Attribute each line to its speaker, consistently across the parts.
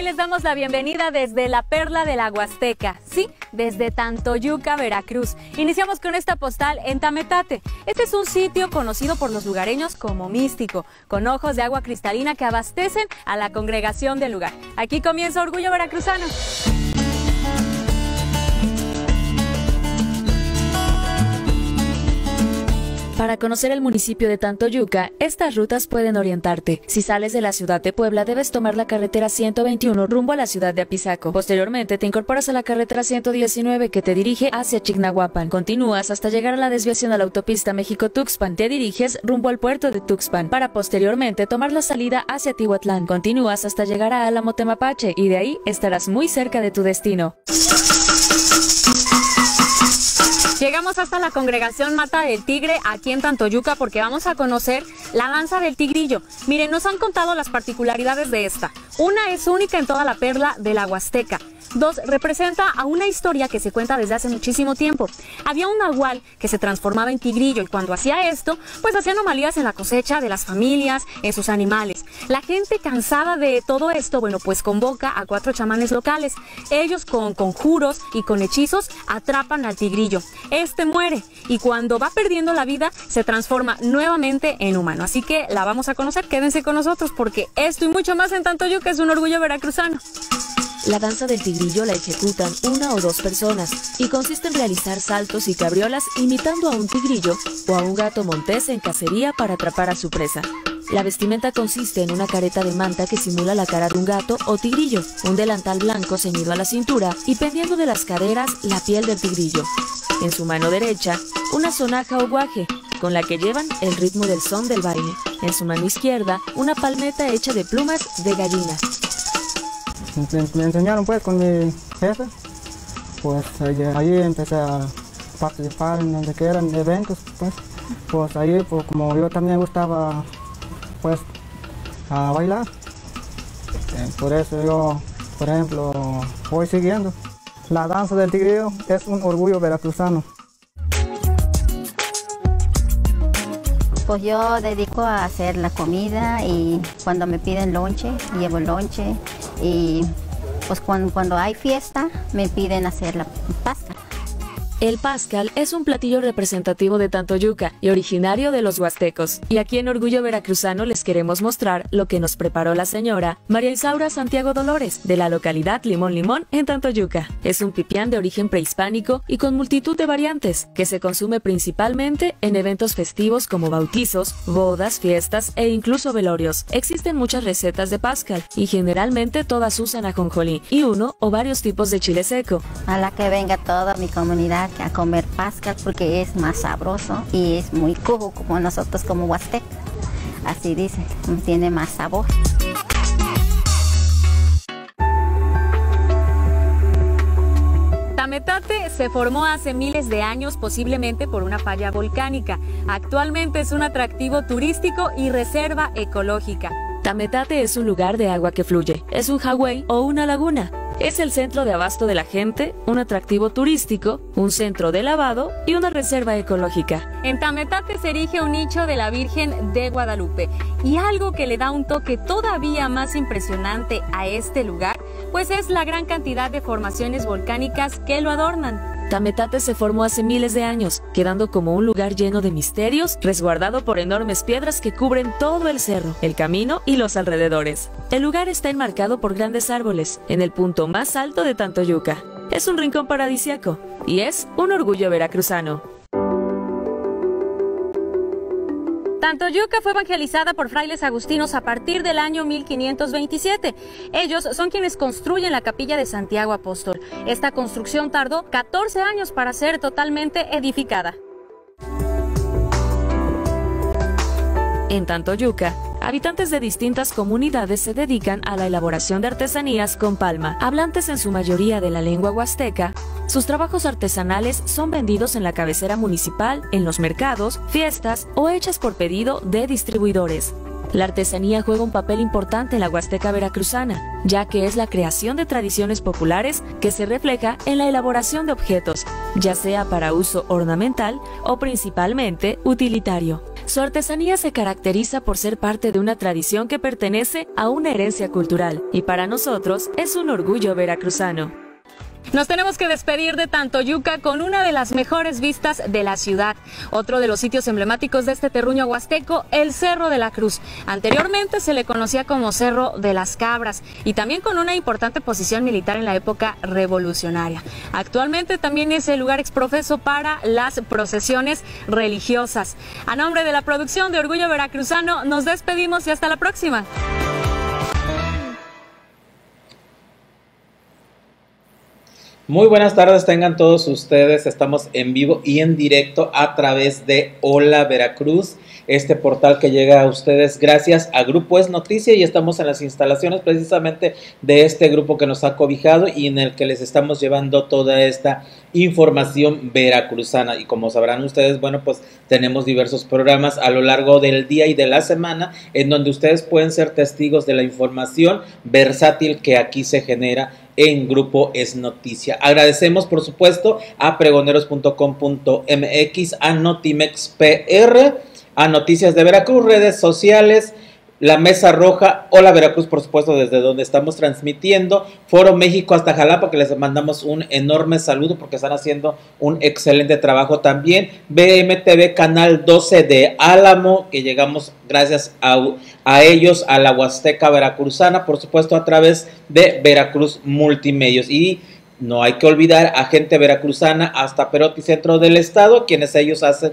Speaker 1: les damos la bienvenida desde la perla de la Huasteca, sí, desde Tantoyuca, Veracruz. Iniciamos con esta postal en Tametate. Este es un sitio conocido por los lugareños como místico, con ojos de agua cristalina que abastecen a la congregación del lugar. Aquí comienza Orgullo Veracruzano. Para conocer el municipio de Tantoyuca, estas rutas pueden orientarte. Si sales de la ciudad de Puebla, debes tomar la carretera 121 rumbo a la ciudad de Apizaco. Posteriormente, te incorporas a la carretera 119 que te dirige hacia Chignahuapan. Continúas hasta llegar a la desviación a la autopista México-Tuxpan. Te diriges rumbo al puerto de Tuxpan, para posteriormente tomar la salida hacia Tihuatlán. Continúas hasta llegar a Álamo Temapache y de ahí estarás muy cerca de tu destino. Llegamos hasta la congregación Mata del Tigre aquí en Tantoyuca porque vamos a conocer la danza del tigrillo. Miren, nos han contado las particularidades de esta. Una, es única en toda la perla de la Huasteca. Dos, representa a una historia que se cuenta desde hace muchísimo tiempo. Había un nahual que se transformaba en tigrillo y cuando hacía esto, pues hacía anomalías en la cosecha de las familias, en sus animales. La gente, cansada de todo esto, bueno, pues convoca a 4 chamanes locales. Ellos con conjuros y con hechizos atrapan al tigrillo. Este muere y cuando va perdiendo la vida se transforma nuevamente en humano. Así que la vamos a conocer, quédense con nosotros porque esto y mucho más en Tantoyuca es un orgullo veracruzano. La danza del tigrillo la ejecutan 1 o 2 personas y consiste en realizar saltos y cabriolas imitando a un tigrillo o a un gato montés en cacería para atrapar a su presa. La vestimenta consiste en una careta de manta que simula la cara de un gato o tigrillo, un delantal blanco ceñido a la cintura y pendiendo de las caderas la piel del tigrillo. En su mano derecha, una sonaja o guaje, con la que llevan el ritmo del son del baile. En su mano izquierda, una palmeta hecha de plumas de gallina.
Speaker 2: Me enseñaron pues con mi jefe, pues ahí empecé a participar en donde que eran eventos, pues ahí pues, como yo también gustaba pues a bailar, por eso yo, por ejemplo, voy siguiendo. La danza del tigrillo es un orgullo veracruzano.
Speaker 3: Pues yo dedico a hacer la comida y cuando me piden lonche, llevo lonche y pues cuando hay fiesta me piden hacer la pasta.
Speaker 1: El pascal es un platillo representativo de Tantoyuca y originario de los huastecos. Y aquí en Orgullo Veracruzano les queremos mostrar lo que nos preparó la señora María Isaura Santiago Dolores, de la localidad Limón Limón en Tantoyuca. Es un pipián de origen prehispánico y con multitud de variantes, que se consume principalmente en eventos festivos como bautizos, bodas, fiestas e incluso velorios. Existen muchas recetas de pascal y generalmente todas usan ajonjolí y 1 o varios tipos de chile seco.
Speaker 3: A la que venga toda mi comunidad a comer pascal porque es más sabroso y es muy cujo como nosotros como huasteca. Así dice, tiene más sabor.
Speaker 1: Tametate se formó hace miles de años, posiblemente por una falla volcánica. Actualmente es un atractivo turístico y reserva ecológica. Tametate es un lugar de agua que fluye, es un jagüey o una laguna. Es el centro de abasto de la gente, un atractivo turístico, un centro de lavado y una reserva ecológica. En Tametate se erige un nicho de la Virgen de Guadalupe. Y algo que le da un toque todavía más impresionante a este lugar, pues es la gran cantidad de formaciones volcánicas que lo adornan. Tametate se formó hace miles de años, quedando como un lugar lleno de misterios, resguardado por enormes piedras que cubren todo el cerro, el camino y los alrededores. El lugar está enmarcado por grandes árboles, en el punto más alto de Tantoyuca. Es un rincón paradisíaco y es un orgullo veracruzano. Tantoyuca fue evangelizada por frailes agustinos a partir del año 1527. Ellos son quienes construyen la capilla de Santiago Apóstol. Esta construcción tardó 14 años para ser totalmente edificada. En Tantoyuca, habitantes de distintas comunidades se dedican a la elaboración de artesanías con palma. Hablantes en su mayoría de la lengua huasteca, sus trabajos artesanales son vendidos en la cabecera municipal, en los mercados, fiestas o hechas por pedido de distribuidores. La artesanía juega un papel importante en la Huasteca veracruzana, ya que es la creación de tradiciones populares que se refleja en la elaboración de objetos, ya sea para uso ornamental o principalmente utilitario.
Speaker 4: Su artesanía se caracteriza por ser parte de una tradición que pertenece a una herencia cultural y para nosotros es un orgullo veracruzano.
Speaker 1: Nos tenemos que despedir de Tantoyuca con una de las mejores vistas de la ciudad. Otro de los sitios emblemáticos de este terruño huasteco, el Cerro de la Cruz. Anteriormente se le conocía como Cerro de las Cabras y también con una importante posición militar en la época revolucionaria. Actualmente también es el lugar exprofeso para las procesiones religiosas. A nombre de la producción de Orgullo Veracruzano, nos despedimos y hasta la próxima.
Speaker 5: Muy buenas tardes tengan todos ustedes, estamos en vivo y en directo a través de Hola Veracruz, este portal que llega a ustedes gracias a Grupo Es Noticia y estamos en las instalaciones precisamente de este grupo que nos ha cobijado y en el que les estamos llevando toda esta información veracruzana y como sabrán ustedes, bueno pues tenemos diversos programas a lo largo del día y de la semana en donde ustedes pueden ser testigos de la información versátil que aquí se genera en Grupo Es Noticia. Agradecemos por supuesto a pregoneros.com.mx, a Notimex PR, a Noticias de Veracruz, redes sociales, La Mesa Roja, Hola Veracruz por supuesto desde donde estamos transmitiendo, Foro México hasta Jalapa que les mandamos un enorme saludo porque están haciendo un excelente trabajo también, BMTV Canal 12 de Álamo que llegamos gracias a ellos a la Huasteca Veracruzana, por supuesto a través de Veracruz Multimedios y no hay que olvidar a gente veracruzana hasta Perote, centro del estado, quienes ellos hacen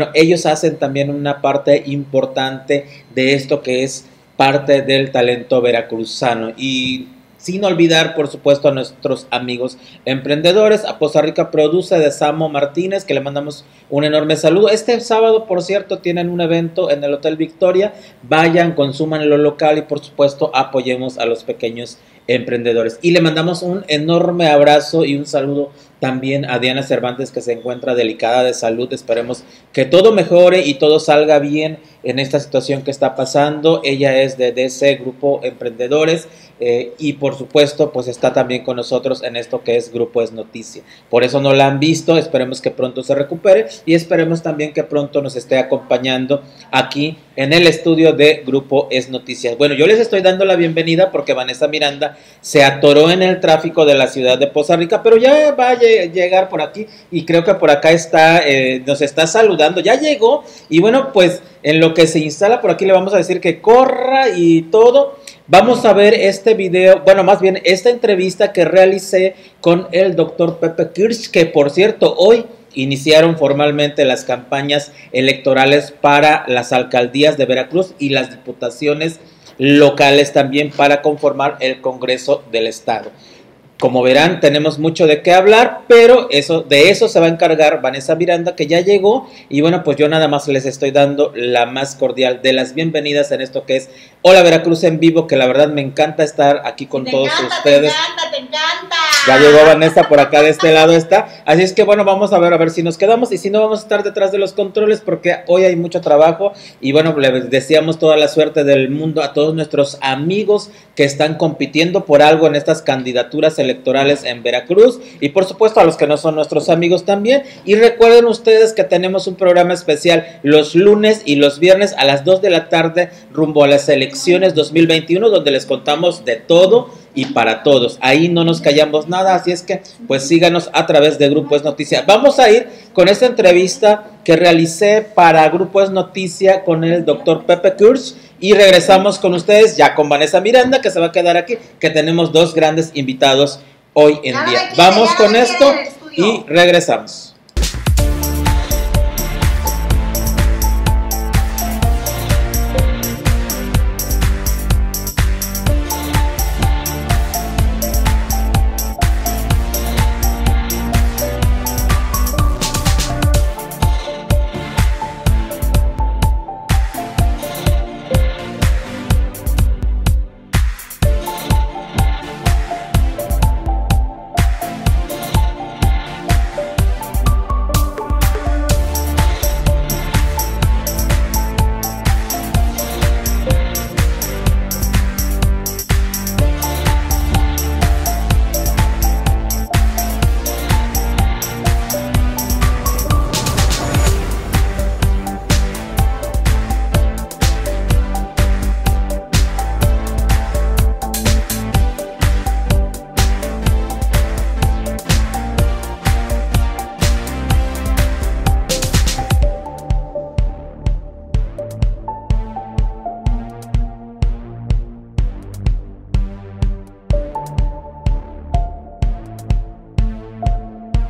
Speaker 5: también una parte importante de esto que es parte del talento veracruzano. Y sin olvidar, por supuesto, a nuestros amigos emprendedores, a Poza Rica Produce de Samo Martínez, que le mandamos un enorme saludo. Este sábado, por cierto, tienen un evento en el Hotel Victoria. Vayan, consuman lo local y, por supuesto, apoyemos a los pequeños emprendedores. Y le mandamos un enorme abrazo y un saludo también a Diana Cervantes, que se encuentra delicada de salud. Esperemos que todo mejore y todo salga bien en esta situación que está pasando. Ella es de DC Grupo Emprendedores y por supuesto pues está también con nosotros en esto que es Grupo Es Noticia. Por eso no la han visto, esperemos que pronto se recupere y esperemos también que pronto nos esté acompañando aquí en el estudio de Grupo Es Noticias. Bueno, yo les estoy dando la bienvenida porque Vanessa Miranda se atoró en el tráfico de la ciudad de Poza Rica, pero ya va a llegar por aquí y creo que por acá está, nos está saludando, ya llegó y bueno, pues en lo que se instala por aquí le vamos a decir que corra y todo. Vamos a ver este video, bueno, más bien esta entrevista que realicé con el doctor Pepe Kirsch, que por cierto hoy iniciaron formalmente las campañas electorales para las alcaldías de Veracruz y las diputaciones locales también para conformar el Congreso del Estado. Como verán, tenemos mucho de qué hablar, pero de eso se va a encargar Vanessa Miranda, que ya llegó, y bueno, pues yo nada más les estoy dando la más cordial de las bienvenidas en esto que es Hola Veracruz en vivo, que la verdad me encanta estar aquí con todos ustedes.
Speaker 6: Te encanta.
Speaker 5: Ya llegó Vanessa, por acá de este lado está, así es que bueno, vamos a ver si nos quedamos, y si no vamos a estar detrás de los controles, porque hoy hay mucho trabajo, y bueno, les deseamos toda la suerte del mundo a todos nuestros amigos que están compitiendo por algo en estas candidaturas electorales en Veracruz y por supuesto a los que no son nuestros amigos también. Y recuerden ustedes que tenemos un programa especial los lunes y los viernes a las 2 de la tarde rumbo a las elecciones 2021 donde les contamos de todo y para todos. Ahí no nos callamos nada, así es que pues síganos a través de Grupo Es Noticia. Vamos a ir con esta entrevista que realicé para Grupo Es Noticia con el doctor Pepe Kirsch y regresamos con ustedes ya con Vanessa Miranda, que se va a quedar aquí, que tenemos dos grandes invitados hoy en día. Vamos con esto y regresamos.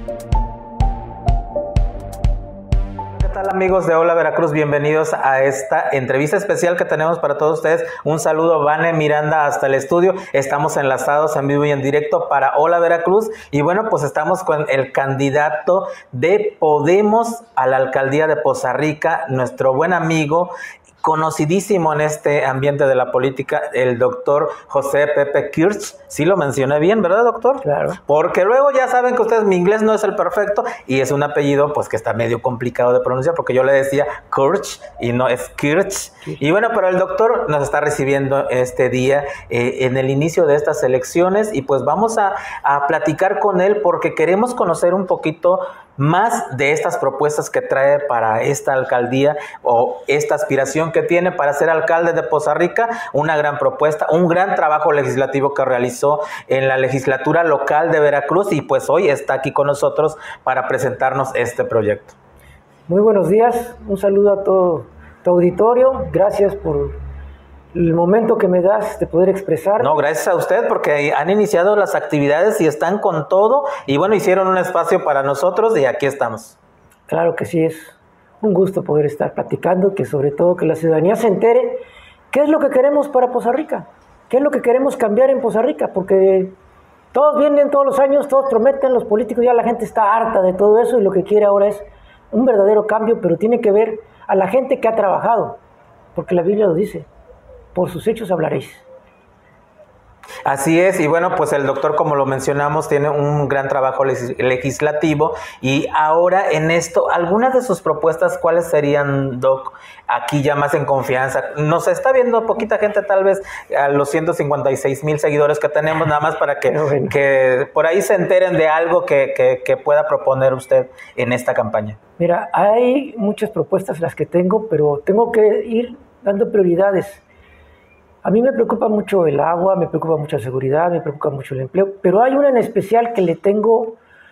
Speaker 5: ¿Qué tal, amigos de Hola Veracruz? Bienvenidos a esta entrevista especial que tenemos para todos ustedes. Un saludo, Vane Miranda, hasta el estudio. Estamos enlazados en vivo y en directo para Hola Veracruz. Y bueno, pues estamos con el candidato de Podemos a la alcaldía de Poza Rica, nuestro buen amigo, conocidísimo en este ambiente de la política, el doctor José Pepe Kirch. Sí lo mencioné bien, ¿verdad, doctor?
Speaker 6: Claro.
Speaker 5: Porque luego ya saben que ustedes, mi inglés no es el perfecto y es un apellido pues que está medio complicado de pronunciar, porque yo le decía Kirch y no es Kirch. Y bueno, pero el doctor nos está recibiendo este día en el inicio de estas elecciones y pues vamos a platicar con él porque queremos conocer un poquito más de estas propuestas que trae para esta alcaldía o esta aspiración que tiene para ser alcalde de Poza Rica. Una gran propuesta, un gran trabajo legislativo que realizó en la legislatura local de Veracruz y pues hoy está aquí con nosotros para presentarnos este proyecto.
Speaker 6: Muy buenos días, un saludo a todo tu auditorio, gracias por el momento que me das de poder expresar.
Speaker 5: No, gracias a usted porque han iniciado las actividades y están con todo y bueno, hicieron un espacio para nosotros y aquí estamos.
Speaker 6: Claro que sí, es un gusto poder estar platicando, que sobre todo que la ciudadanía se entere qué es lo que queremos para Poza Rica, qué es lo que queremos cambiar en Poza Rica, porque todos vienen todos los años, todos prometen, los políticos, ya la gente está harta de todo eso y lo que quiere ahora es un verdadero cambio, pero tiene que ver a la gente que ha trabajado, porque la Biblia lo dice. Por sus hechos hablaréis.
Speaker 5: Así es, y bueno, pues el doctor, como lo mencionamos, tiene un gran trabajo legislativo y ahora en esto, algunas de sus propuestas, ¿cuáles serían, Doc? Aquí ya más en confianza. Nos está viendo poquita gente, tal vez a los 156,000 seguidores que tenemos, nada más para que por ahí se enteren de algo que pueda proponer usted en esta campaña.
Speaker 6: Mira, hay muchas propuestas las que tengo, pero tengo que ir dando prioridades. A mí me preocupa mucho el agua, me preocupa mucho la seguridad, me preocupa mucho el empleo, pero hay una en especial que le tengo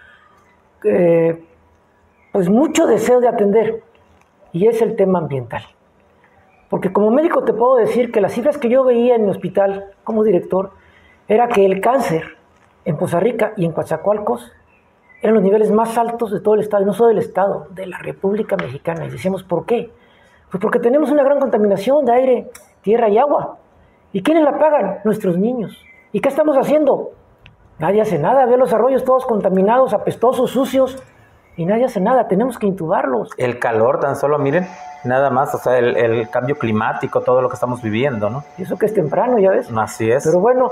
Speaker 6: pues mucho deseo de atender y es el tema ambiental. Porque como médico te puedo decir que las cifras que yo veía en mi hospital como director era que el cáncer en Poza Rica y en Coatzacoalcos eran los niveles más altos de todo el estado, y no solo del estado, de la República Mexicana. Y decíamos, ¿por qué? Pues porque tenemos una gran contaminación de aire, tierra y agua. ¿Y quiénes la pagan? Nuestros niños. ¿Y qué estamos haciendo? Nadie hace nada. Ve los arroyos todos contaminados, apestosos, sucios, y nadie hace nada. Tenemos que intubarlos.
Speaker 5: El calor, tan solo, miren, nada más, o sea, el cambio climático, todo lo que estamos viviendo, ¿no?
Speaker 6: Y eso que es temprano, ya ves.
Speaker 5: Así es.
Speaker 6: Pero bueno,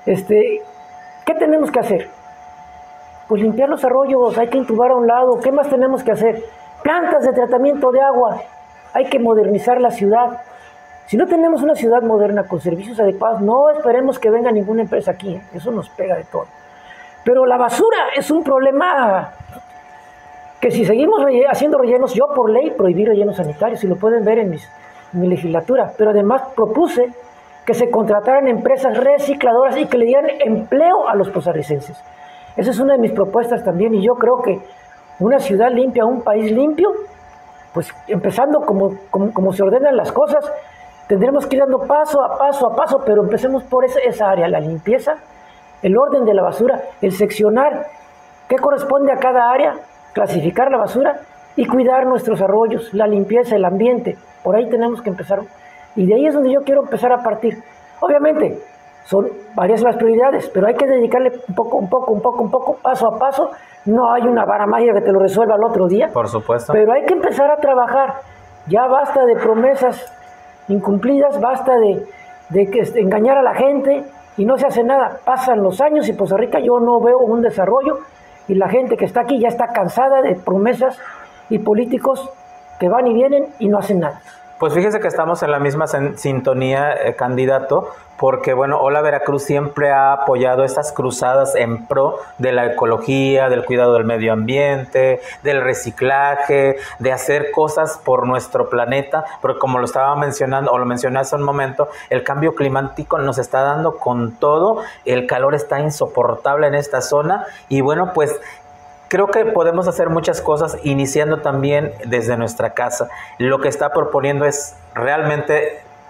Speaker 6: ¿qué tenemos que hacer? Pues limpiar los arroyos, hay que intubar a un lado. ¿Qué más tenemos que hacer? Plantas de tratamiento de agua. Hay que modernizar la ciudad. Si no tenemos una ciudad moderna con servicios adecuados, no esperemos que venga ninguna empresa aquí, ¿eh? Eso nos pega de todo. Pero la basura es un problema que si seguimos haciendo rellenos, yo por ley prohibí rellenos sanitarios, y lo pueden ver en mi legislatura, pero además propuse que se contrataran empresas recicladoras y que le dieran empleo a los costarricenses. Esa es una de mis propuestas también, y yo creo que una ciudad limpia, un país limpio, pues empezando como se ordenan las cosas, tendremos que ir dando paso a paso, pero empecemos por esa área, la limpieza, el orden de la basura, el seccionar qué corresponde a cada área, clasificar la basura y cuidar nuestros arroyos, la limpieza, el ambiente. Por ahí tenemos que empezar. Y de ahí es donde yo quiero empezar a partir. Obviamente, son varias las prioridades, pero hay que dedicarle un poco, paso a paso. No hay una vara mágica que te lo resuelva al otro día.
Speaker 5: Por supuesto.
Speaker 6: Pero hay que empezar a trabajar. Ya basta de promesas incumplidas, basta de engañar a la gente y no se hace nada. Pasan los años y Poza Rica yo no veo un desarrollo y la gente que está aquí ya está cansada de promesas y políticos que van y vienen y no hacen nada.
Speaker 5: Pues fíjese que estamos en la misma sintonía, candidato, porque bueno, Hola Veracruz siempre ha apoyado estas cruzadas en pro de la ecología, del cuidado del medio ambiente, del reciclaje, de hacer cosas por nuestro planeta, porque como lo estaba mencionando, o lo mencioné hace un momento, el cambio climático nos está dando con todo, el calor está insoportable en esta zona, y bueno, pues creo que podemos hacer muchas cosas iniciando también desde nuestra casa. Lo que está proponiendo es realmente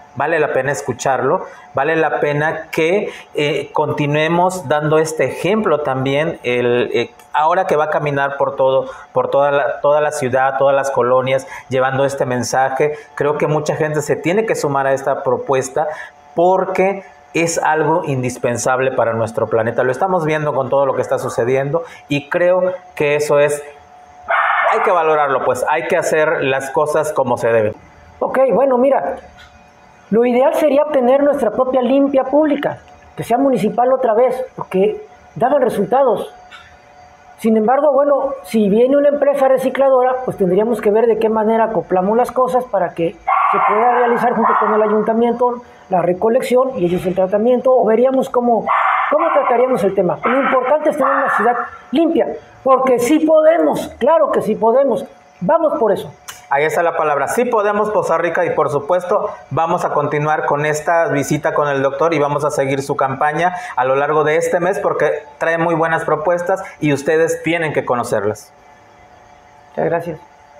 Speaker 5: vale la pena escucharlo, vale la pena que continuemos dando este ejemplo también, ahora que va a caminar por toda la ciudad, todas las colonias, llevando este mensaje. Creo que mucha gente se tiene que sumar a esta propuesta porque es algo indispensable para nuestro planeta. Lo estamos viendo con todo lo que está sucediendo y creo que eso hay que valorarlo, pues hay que hacer las cosas como se deben.
Speaker 6: Ok, bueno, mira, lo ideal sería obtener nuestra propia limpia pública, que sea municipal otra vez, porque daban resultados. Sin embargo, bueno, si viene una empresa recicladora, pues tendríamos que ver de qué manera acoplamos las cosas para que se pueda realizar junto con el ayuntamiento la recolección y ellos el tratamiento, o veríamos cómo trataríamos el tema. Lo importante es tener una ciudad limpia, porque sí podemos, claro que sí podemos, vamos por eso.
Speaker 5: Ahí está la palabra, sí podemos, Poza Rica, y por supuesto vamos a continuar con esta visita con el doctor y vamos a seguir su campaña a lo largo de este mes porque trae muy buenas propuestas y ustedes tienen que conocerlas.
Speaker 6: Muchas gracias.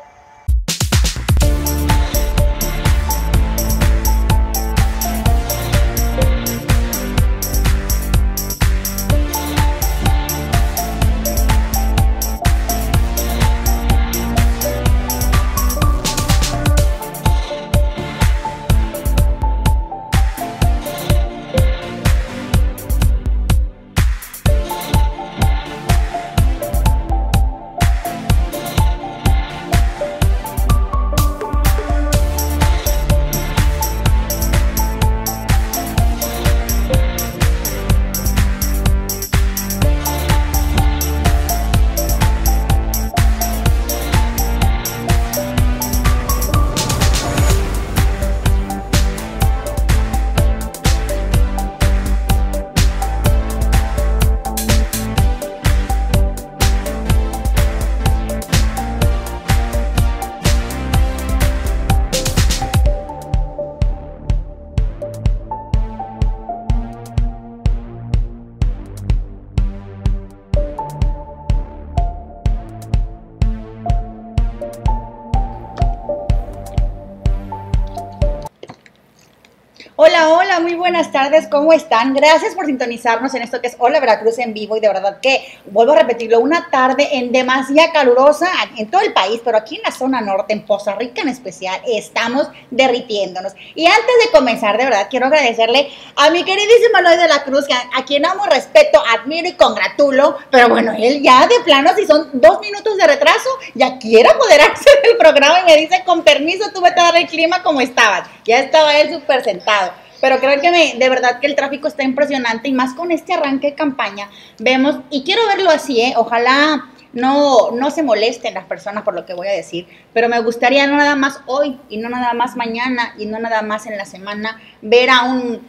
Speaker 7: Hola, hola, muy buenas tardes, ¿cómo están? Gracias por sintonizarnos en esto que es Hola Veracruz en vivo y de verdad que, vuelvo a repetirlo, una tarde en demasía calurosa en todo el país, pero aquí en la zona norte, en Poza Rica en especial, estamos derritiéndonos. Y antes de comenzar, de verdad, quiero agradecerle a mi queridísimo Eloy de la Cruz, a quien amo, respeto, admiro y congratulo, pero bueno, él ya de plano, si son 2 minutos de retraso, ya quiere apoderarse del programa y me dice, con permiso, tú vete a dar el clima como estabas. Ya estaba él súper sentado. Pero creo que de verdad que el tráfico está impresionante y más con este arranque de campaña vemos, y quiero verlo así, ojalá no se molesten las personas por lo que voy a decir, pero me gustaría no nada más hoy y no nada más mañana y no nada más en la semana ver a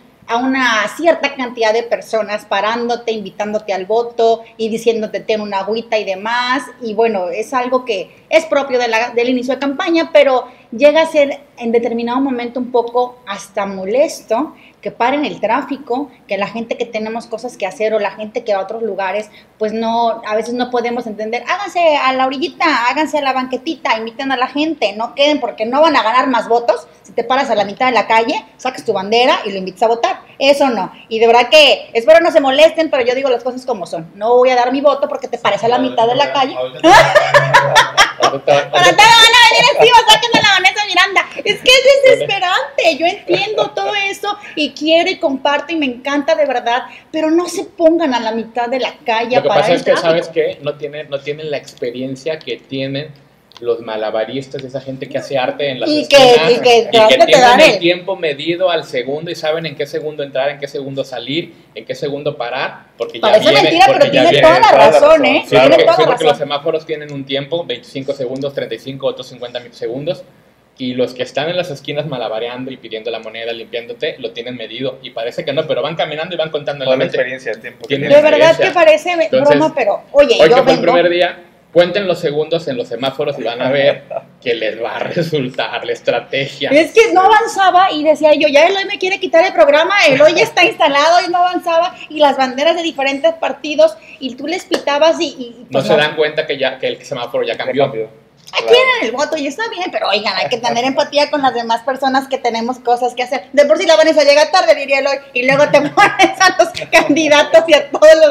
Speaker 7: una cierta cantidad de personas parándote, invitándote al voto y diciéndote ten una agüita y demás, y bueno, es algo que es propio del inicio de campaña, pero llega a ser en determinado momento un poco hasta molesto que paren el tráfico, que la gente que tenemos cosas que hacer o la gente que va a otros lugares, pues no, a veces no podemos entender, háganse a la orillita, háganse a la banquetita, inviten a la gente, no queden porque no van a ganar más votos si te paras a la mitad de la calle, sacas tu bandera y lo invitas a votar, eso no, y de verdad que espero no se molesten, pero yo digo las cosas como son, no voy a dar mi voto porque te pares a la mitad de la calle. Para te van a venir encima, saquen a la Vanessa Miranda. Es que es desesperante. Yo entiendo todo eso y quiero y comparto y me encanta de verdad, pero no se pongan a la mitad de la calle.
Speaker 8: Lo que pasa es que, ¿sabes qué? No tienen la experiencia que tienen los malabaristas, esa gente que hace arte en las esquinas y que tienen el tiempo medido al segundo y saben en qué segundo entrar, en qué segundo salir, en qué segundo parar, porque
Speaker 7: parece mentira, pero tiene toda la razón, ¿eh?
Speaker 8: Sí, porque los semáforos tienen un tiempo, 25 segundos, 35, otros 50 segundos, y los que están en las esquinas malabareando y pidiendo la moneda, limpiándote, lo tienen medido, y parece que no, pero van caminando y van contando en la mente.
Speaker 5: Experiencia, tiempo.
Speaker 7: De verdad que parece broma, pero oye,
Speaker 8: hoy que fue el primer día, cuenten los segundos en los semáforos y van a ver que les va a resultar la estrategia.
Speaker 7: Es que no avanzaba y decía yo, ya Eloy me quiere quitar el programa, Eloy ya está instalado y no avanzaba, y las banderas de diferentes partidos, y tú les pitabas y
Speaker 8: pues no se dan cuenta que el semáforo ya cambió.
Speaker 7: Quieren el voto y está bien, pero oigan, hay que tener empatía con las demás personas que tenemos cosas que hacer. De por sí la Vanessa llega tarde, diría Eloy, y luego te pones a los candidatos y a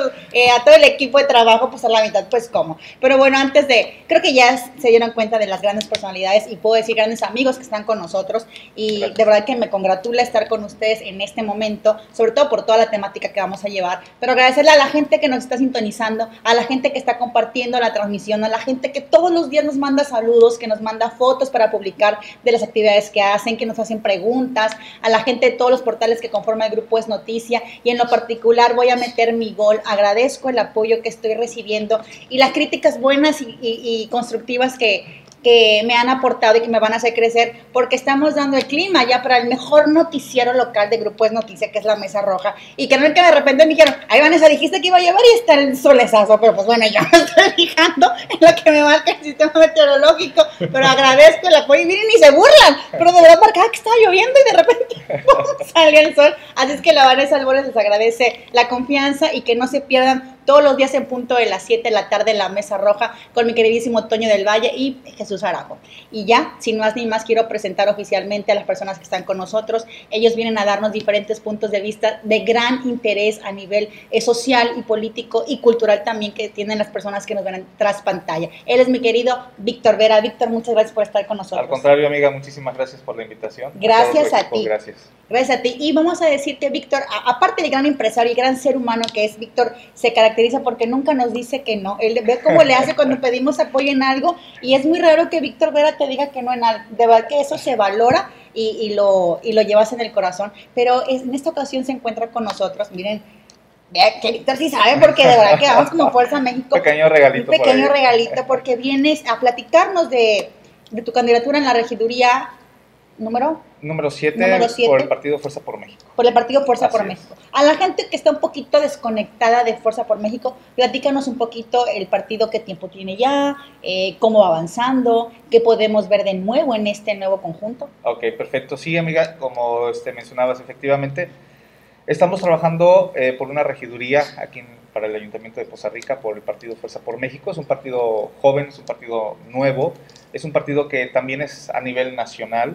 Speaker 7: todo el equipo de trabajo, pues a la mitad, pues cómo. Pero bueno, creo que ya se dieron cuenta de las grandes personalidades y puedo decir grandes amigos que están con nosotros y gracias. De verdad que me congratula estar con ustedes en este momento, sobre todo por toda la temática que vamos a llevar, pero agradecerle a la gente que nos está sintonizando, a la gente que está compartiendo la transmisión, a la gente que todos los días nos manda saludos, que nos manda fotos para publicar de las actividades que hacen, que nos hacen preguntas, a la gente de todos los portales que conforman el grupo Es Noticia, y en lo particular voy a meter mi gol, agradezco el apoyo que estoy recibiendo y las críticas buenas y constructivas que me han aportado y que me van a hacer crecer, porque estamos dando el clima ya para el mejor noticiero local de Grupo Es Noticia, que es La Mesa Roja, y que no es que de repente me dijeron, ay Vanessa, dijiste que iba a llevar y está el solezazo, pero pues bueno, yo me estoy fijando en lo que me marca el sistema meteorológico, pero agradezco el apoyo, y miren, ni se burlan, pero de verdad marcaba que estaba lloviendo y de repente ¡pum! Salió el sol, así es que la Vanessa Albores les agradece la confianza y que no se pierdan todos los días en punto de las 7 de la tarde en La Mesa Roja con mi queridísimo Toño del Valle y Jesús Arajo. Y ya, sin más ni más, quiero presentar oficialmente a las personas que están con nosotros. Ellos vienen a darnos diferentes puntos de vista de gran interés a nivel social y político y cultural también que tienen las personas que nos ven tras pantalla. Él es mi querido Víctor Vera. Víctor, muchas gracias por estar con nosotros.
Speaker 9: Al contrario, amiga, muchísimas gracias por la invitación.
Speaker 7: Gracias a ti.
Speaker 9: Gracias.
Speaker 7: Gracias a ti. Y vamos a decirte, Víctor, aparte del gran empresario y gran ser humano que es Víctor, se caracteriza porque nunca nos dice que no. Él ve cómo le hace cuando pedimos apoyo en algo y es muy raro que Víctor Vera te diga que no en algo. De verdad que eso se valora y lo llevas en el corazón. Pero en esta ocasión se encuentra con nosotros. Miren, que Víctor sí sabe porque de verdad que vamos como Fuerza México.
Speaker 9: Un pequeño regalito.
Speaker 7: Un pequeño regalito porque vienes a platicarnos de tu candidatura en la regiduría Número 7
Speaker 9: por el partido Fuerza por México.
Speaker 7: Por el partido Fuerza por México. A la gente que está un poquito desconectada de Fuerza por México, platícanos un poquito el partido, qué tiempo tiene ya, cómo va avanzando, qué podemos ver de nuevo en este nuevo conjunto.
Speaker 9: Ok, perfecto. Sí, amiga, como mencionabas, efectivamente, estamos trabajando por una regiduría aquí para el Ayuntamiento de Poza Rica por el partido Fuerza por México. Es un partido joven, es un partido nuevo, es un partido que también es a nivel nacional.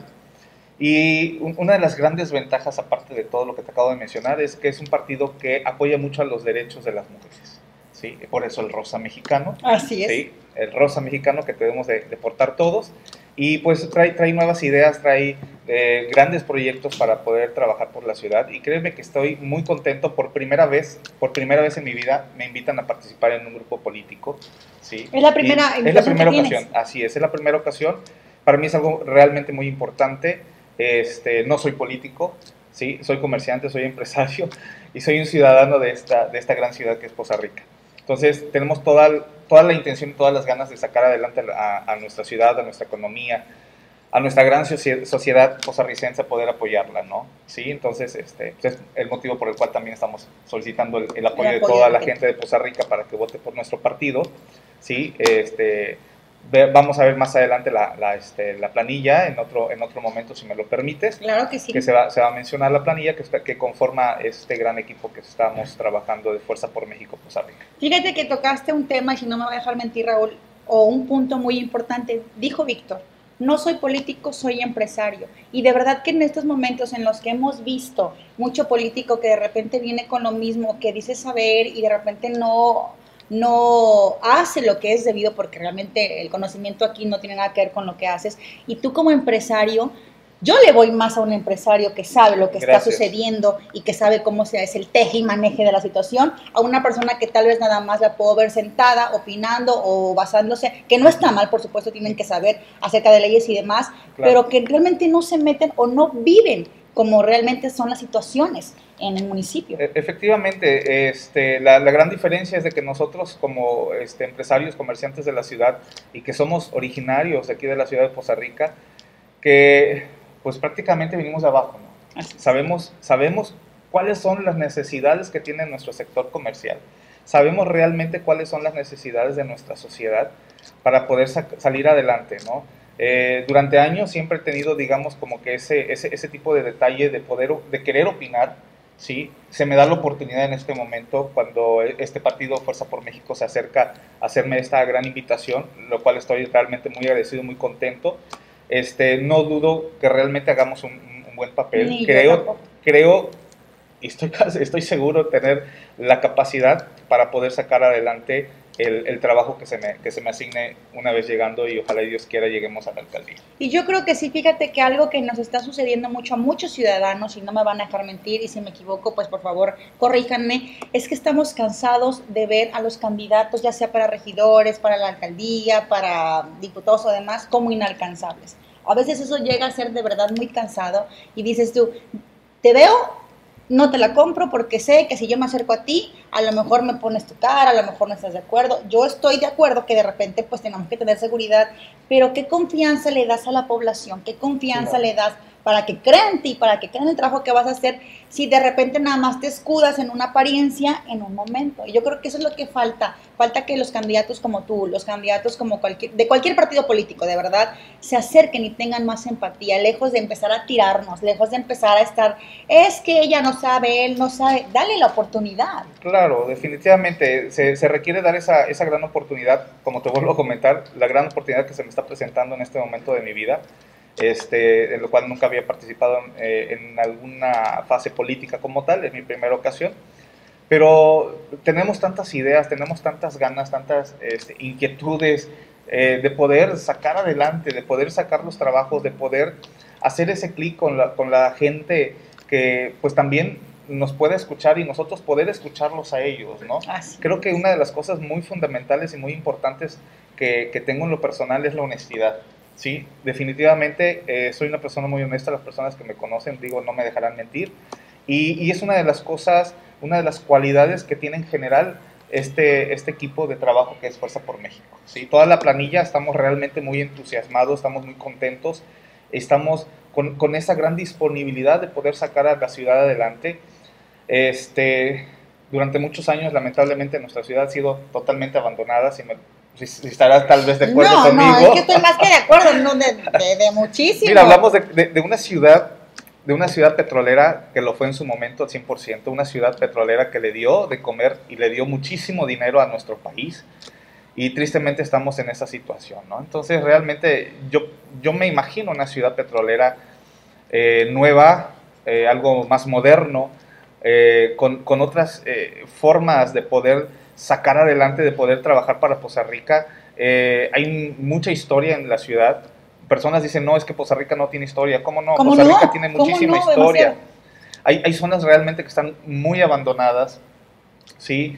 Speaker 9: Y una de las grandes ventajas, aparte de todo lo que te acabo de mencionar, es que es un partido que apoya mucho a los derechos de las mujeres, ¿sí? Por eso el rosa mexicano.
Speaker 7: Así es.
Speaker 9: ¿Sí? El rosa mexicano que debemos de portar todos. Y pues trae nuevas ideas, trae grandes proyectos para poder trabajar por la ciudad. Y créeme que estoy muy contento. Por primera vez en mi vida me invitan a participar en un grupo político, ¿sí?
Speaker 7: Es la primera
Speaker 9: ocasión. Así es la primera ocasión. Para mí es algo realmente muy importante. No soy político, ¿sí? Soy comerciante, soy empresario y soy un ciudadano de esta gran ciudad que es Poza Rica. Entonces tenemos toda la intención y todas las ganas de sacar adelante a nuestra ciudad, a nuestra economía, a nuestra gran sociedad pozarricense, poder apoyarla, ¿no? ¿Sí? Entonces es el motivo por el cual también estamos solicitando el apoyo de toda la gente de Poza Rica para que vote por nuestro partido, ¿sí? Vamos a ver más adelante la planilla en otro momento, si me lo permites.
Speaker 7: Claro que sí.
Speaker 9: Que se va a mencionar la planilla que conforma este gran equipo que estamos trabajando de Fuerza por México, Poza Rica.
Speaker 7: Fíjate que tocaste un tema, y si no me va a dejar mentir, Raúl, o un punto muy importante. Dijo Víctor, no soy político, soy empresario. Y de verdad que en estos momentos en los que hemos visto mucho político que de repente viene con lo mismo, que dice saber y de repente no hace lo que es debido, porque realmente el conocimiento aquí no tiene nada que ver con lo que haces, y tú como empresario, yo le voy más a un empresario que sabe lo que está sucediendo y que sabe cómo se hace el teje y maneje de la situación, a una persona que tal vez nada más la puedo ver sentada, opinando o basándose, que no está mal, por supuesto, tienen que saber acerca de leyes y demás, pero que realmente no se meten o no viven como realmente son las situaciones en el municipio.
Speaker 9: Efectivamente, la gran diferencia es de que nosotros como empresarios, comerciantes de la ciudad y que somos originarios de aquí de la ciudad de Poza Rica, que pues prácticamente venimos de abajo, ¿no? Sabemos cuáles son las necesidades que tiene nuestro sector comercial, sabemos realmente cuáles son las necesidades de nuestra sociedad para poder salir adelante, ¿no? Durante años siempre he tenido, digamos, como que ese tipo de detalle de querer opinar ¿sí? Se me da la oportunidad en este momento, cuando este partido Fuerza por México se acerca a hacerme esta gran invitación, lo cual estoy realmente muy agradecido, muy contento. No dudo que realmente hagamos un buen papel. Creo y estoy seguro de tener la capacidad para poder sacar adelante el trabajo que se me asigne una vez llegando, y ojalá Dios quiera lleguemos a la alcaldía.
Speaker 7: Y yo creo que sí, fíjate que algo que nos está sucediendo mucho a muchos ciudadanos, y no me van a dejar mentir, y si me equivoco, pues por favor corríjanme, es que estamos cansados de ver a los candidatos, ya sea para regidores, para la alcaldía, para diputados o demás, como inalcanzables. A veces eso llega a ser de verdad muy cansado, y dices tú, te veo, no te la compro porque sé que si yo me acerco a ti, a lo mejor me pones tu cara, a lo mejor no estás de acuerdo. Yo estoy de acuerdo que de repente pues tenemos que tener seguridad, pero ¿qué confianza le das a la población? ¿Qué confianza le das para que crean en ti, para que crean el trabajo que vas a hacer, si de repente nada más te escudas en una apariencia en un momento? Y yo creo que eso es lo que falta que los candidatos como tú, los candidatos como de cualquier partido político, de verdad, se acerquen y tengan más empatía, lejos de empezar a tirarnos, lejos de empezar a estar, es que ella no sabe, él no sabe, dale la oportunidad.
Speaker 9: Claro, definitivamente se requiere dar esa gran oportunidad, como te vuelvo a comentar, la gran oportunidad que se me está presentando en este momento de mi vida, en lo cual nunca había participado en alguna fase política como tal, es mi primera ocasión, pero tenemos tantas ideas, tenemos tantas ganas, tantas inquietudes de poder sacar adelante, de poder sacar los trabajos, de poder hacer ese clic con la gente que pues también nos puede escuchar y nosotros poder escucharlos a ellos, ¿no? Creo que una de las cosas muy fundamentales y muy importantes que tengo en lo personal es la honestidad. Sí, definitivamente soy una persona muy honesta, las personas que me conocen, digo, no me dejarán mentir, y es una de las cosas, una de las cualidades que tiene en general este equipo de trabajo que es Fuerza por México. ¿Sí? Toda la planilla estamos realmente muy entusiasmados, estamos muy contentos, estamos con esa gran disponibilidad de poder sacar a la ciudad adelante. Durante muchos años, lamentablemente, nuestra ciudad ha sido totalmente abandonada, si estarás tal vez de acuerdo conmigo.
Speaker 7: No, es que estoy más que de acuerdo, no, de muchísimo.
Speaker 9: Mira, hablamos de una ciudad petrolera que lo fue en su momento al 100%, una ciudad petrolera que le dio de comer y le dio muchísimo dinero a nuestro país, y tristemente estamos en esa situación, ¿no? Entonces realmente yo me imagino una ciudad petrolera nueva, algo más moderno, con otras formas de poder sacar adelante, de poder trabajar para Poza Rica. Hay mucha historia en la ciudad. Personas dicen, no, es que Poza Rica no tiene historia. ¿Cómo no? Poza Rica tiene muchísima historia. Hay zonas realmente que están muy abandonadas, ¿sí?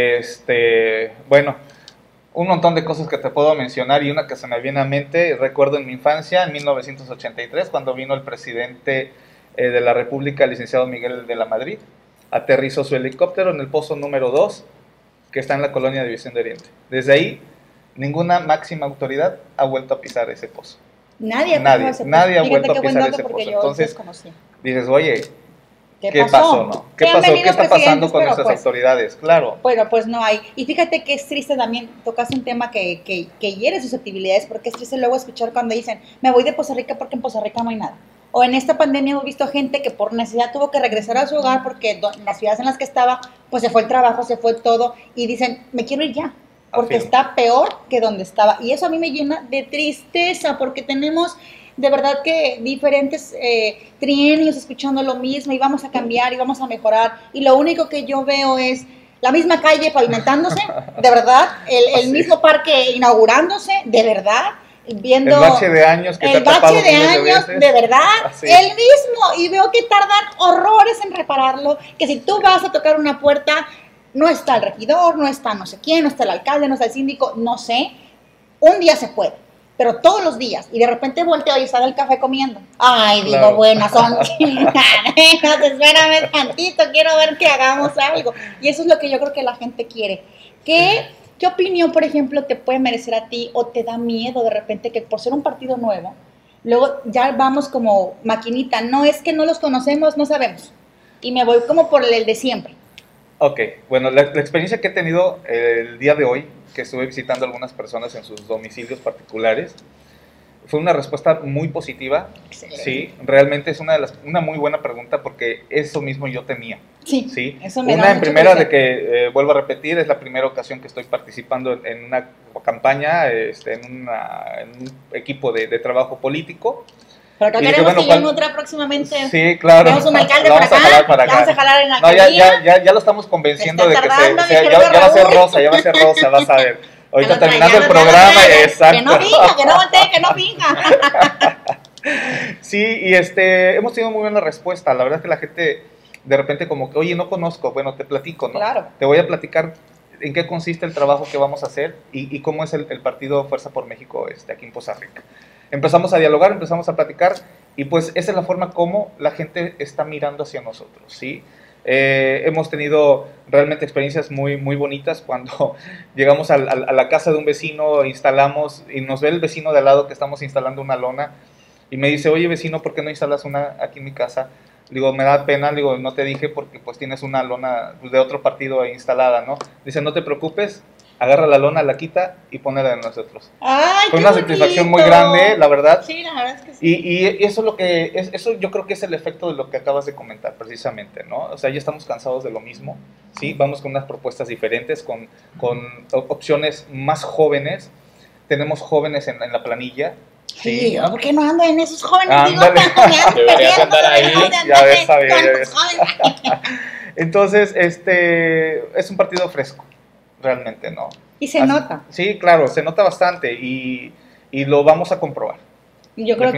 Speaker 9: Bueno, un montón de cosas que te puedo mencionar, y una que se me viene a mente, recuerdo en mi infancia, en 1983, cuando vino el presidente de la República, el licenciado Miguel de la Madrid, aterrizó su helicóptero en el pozo número 2, que está en la colonia División de Oriente. Desde ahí, ninguna máxima autoridad ha vuelto a pisar ese pozo.
Speaker 7: Nadie ha
Speaker 9: vuelto a pisar ese pozo. Entonces, dices, oye, ¿qué pasó? ¿No? ¿Qué está pasando con nuestras autoridades? Claro.
Speaker 7: Bueno, pues no hay. Y fíjate que es triste también, tocas un tema que hiere susceptibilidades, porque es triste luego escuchar cuando dicen, me voy de Poza Rica porque en Poza Rica no hay nada. O en esta pandemia hemos visto gente que por necesidad tuvo que regresar a su hogar porque en las ciudades en las que estaba, pues se fue el trabajo, se fue todo, y dicen, me quiero ir ya, porque está peor que donde estaba. Y eso a mí me llena de tristeza, porque tenemos de verdad que diferentes trienios escuchando lo mismo, y vamos a cambiar y vamos a mejorar, y lo único que yo veo es la misma calle pavimentándose, de verdad, el mismo parque inaugurándose, de verdad, viendo
Speaker 9: el bache de años que
Speaker 7: el bache de años, de verdad, el mismo, y veo que tardan horrores en repararlo, que si tú vas a tocar una puerta, no está el regidor, no está no sé quién, no está el alcalde, no está el síndico, no sé, un día se puede, pero todos los días, y de repente volteo y está el café comiendo. Ay, digo, claro. Bueno, son chingaderas, espérame tantito, quiero ver que hagamos algo. Y eso es lo que yo creo que la gente quiere. ¿Qué opinión, por ejemplo, te puede merecer a ti, o te da miedo de repente que por ser un partido nuevo, luego ya vamos como maquinita, no es que no los conocemos, no sabemos, y me voy como por el de siempre?
Speaker 9: Ok, bueno, la experiencia que he tenido el día de hoy, que estuve visitando a algunas personas en sus domicilios particulares, fue una respuesta muy positiva. Excelente. Sí, realmente es una muy buena pregunta porque eso mismo yo temía.
Speaker 7: Sí, eso
Speaker 9: me da en primera de que, vuelvo a repetir, es la primera ocasión que estoy participando en una campaña, en un equipo de trabajo político.
Speaker 7: Pero acá queremos que en otra próximamente.
Speaker 9: Sí, claro.
Speaker 7: Tenemos un alcalde para acá. Vamos a jalar en la alcaldía.
Speaker 9: Ya lo estamos convenciendo de que ya va a ser rosa, vas a ver. Ahorita terminando el programa, exacto.
Speaker 7: Que no finja, que no voltee, que no finja.
Speaker 9: Sí, y hemos tenido muy buena respuesta. La verdad es que la gente de repente como que, oye, no conozco, bueno, te platico, ¿no?
Speaker 7: Claro.
Speaker 9: Te voy a platicar en qué consiste el trabajo que vamos a hacer y cómo es el partido Fuerza por México aquí en Poza Rica. Empezamos a dialogar, empezamos a platicar y pues esa es la forma como la gente está mirando hacia nosotros, ¿sí? Hemos tenido realmente experiencias muy, muy bonitas cuando llegamos a la casa de un vecino, instalamos y nos ve el vecino de al lado que estamos instalando una lona y me dice, oye vecino, ¿por qué no instalas una aquí en mi casa? Digo, me da pena, digo, no te dije porque pues tienes una lona de otro partido instalada, ¿no? Dice, no te preocupes, agarra la lona, la quita y ponela de nosotros.
Speaker 7: ¡Ay,
Speaker 9: fue una satisfacción muy grande, la verdad.
Speaker 7: Sí, la verdad es que sí.
Speaker 9: Y eso eso yo creo que es el efecto de lo que acabas de comentar precisamente, ¿no? O sea, ya estamos cansados de lo mismo, ¿sí? Vamos con unas propuestas diferentes, con opciones más jóvenes. Tenemos jóvenes en la planilla.
Speaker 7: Sí, yo, ¿por qué no ando en esos jóvenes?
Speaker 9: Ándale.
Speaker 8: Deberías andar ahí.
Speaker 9: Ya ves. Entonces, es un partido fresco, realmente, ¿no?
Speaker 7: Y se nota.
Speaker 9: Sí, claro, se nota bastante y lo vamos a comprobar.
Speaker 7: Yo creo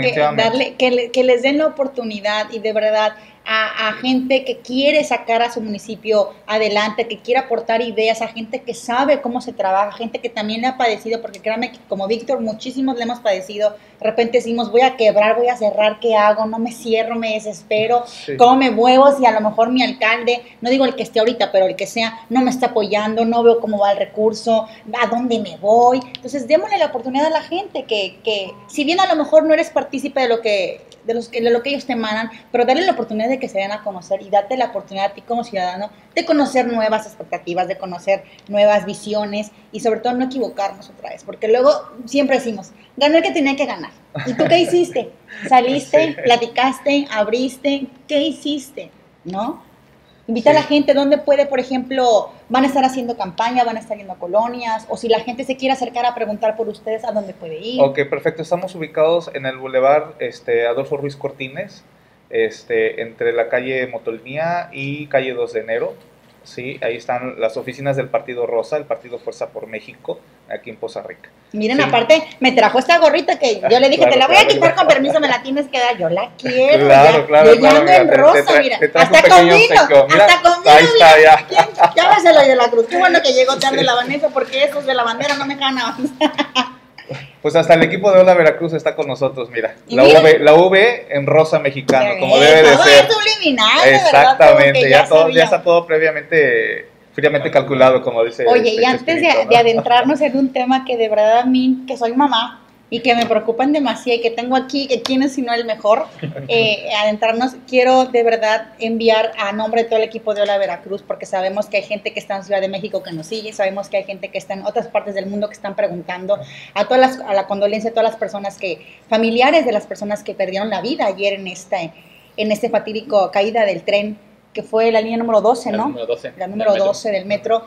Speaker 7: que les den la oportunidad y de verdad a gente que quiere sacar a su municipio adelante, que quiere aportar ideas, a gente que sabe cómo se trabaja, gente que también le ha padecido, porque créanme que como Víctor, muchísimos le hemos padecido. De repente decimos, voy a quebrar, voy a cerrar, ¿qué hago? No me cierro, me desespero, sí. ¿Cómo me muevo si a lo mejor mi alcalde, no digo el que esté ahorita, pero el que sea, no me está apoyando, no veo cómo va el recurso, a dónde me voy? Entonces démosle la oportunidad a la gente que si bien a lo mejor no eres partícipe de lo que ellos te emanan, pero darle la oportunidad de que se den a conocer y date la oportunidad a ti como ciudadano de conocer nuevas expectativas, de conocer nuevas visiones y sobre todo no equivocarnos otra vez, porque luego siempre decimos, ganó el que tenía que ganar. ¿Y tú qué hiciste? ¿Saliste? Sí. ¿Platicaste? ¿Abriste? ¿Qué hiciste? ¿No? Invita a la gente, ¿dónde puede, por ejemplo, van a estar haciendo campaña, van a estar yendo a colonias? O si la gente se quiere acercar a preguntar por ustedes, ¿a dónde puede ir?
Speaker 9: Ok, perfecto. Estamos ubicados en el Boulevard Adolfo Ruiz Cortines, entre la calle Motolinía y calle 2 de Enero. Sí, ahí están las oficinas del Partido Rosa, el Partido Fuerza por México, aquí en Poza Rica.
Speaker 7: Miren, sí. Aparte, me trajo esta gorrita que yo le dije, claro, te la voy a quitar con permiso, me la tienes que dar. Yo la quiero.
Speaker 9: Claro,
Speaker 7: yo ya ando en rosa, mira. Hasta con vino, hasta con vino.
Speaker 9: Ahí está, ya.
Speaker 7: Llámeselo de la Cruz. Qué bueno que llegó tarde la Vanessa, porque esos de la bandera no me dejan avanzar.
Speaker 9: Pues hasta el equipo de Hola Veracruz está con nosotros, mira. La V en rosa mexicano, como debe de ser.
Speaker 7: Es subliminal,
Speaker 9: exactamente, ya está todo fríamente calculado, como dice.
Speaker 7: Oye, y antes de adentrarnos en un tema que de verdad a mí, que soy mamá, y que me preocupan demasiado, y que tengo aquí, que quién es sino el mejor, adentrarnos, quiero de verdad enviar a nombre de todo el equipo de Hola Veracruz, porque sabemos que hay gente que está en Ciudad de México que nos sigue, sabemos que hay gente que está en otras partes del mundo que están preguntando, a la condolencia de todas las personas familiares de las personas que perdieron la vida ayer en este fatídico caída del tren, que fue la línea número 12, ¿no? La número 12 del metro.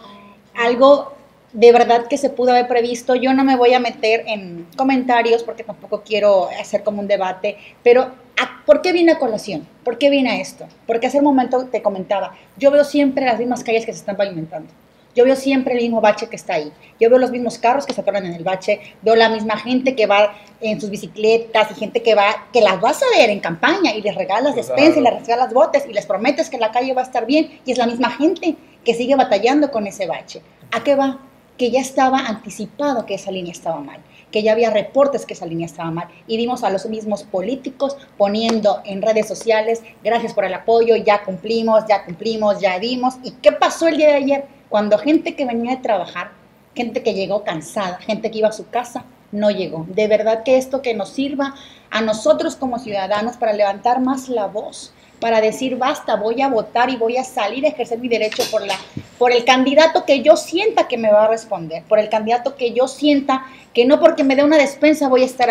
Speaker 7: Algo de verdad que se pudo haber previsto. Yo no me voy a meter en comentarios porque tampoco quiero hacer como un debate, pero ¿por qué viene a colación? ¿Por qué viene a esto? Porque hace un momento te comentaba, yo veo siempre las mismas calles que se están pavimentando. Yo veo siempre el mismo bache que está ahí. Yo veo los mismos carros que se atoran en el bache. Veo la misma gente que va en sus bicicletas y gente que las vas a ver en campaña y les regalas despensas y les regalas botes y les prometes que la calle va a estar bien y es la misma gente que sigue batallando con ese bache. ¿A qué va? Que ya estaba anticipado que esa línea estaba mal, que ya había reportes que esa línea estaba mal y vimos a los mismos políticos poniendo en redes sociales, gracias por el apoyo, ya cumplimos, ya dimos. ¿Y qué pasó el día de ayer? Cuando gente que venía de trabajar, gente que llegó cansada, gente que iba a su casa, no llegó. De verdad que esto que nos sirva a nosotros como ciudadanos para levantar más la voz, para decir basta, voy a votar y voy a salir a ejercer mi derecho por el candidato que yo sienta que me va a responder, por el candidato que yo sienta que no porque me dé una despensa voy a estar ahí,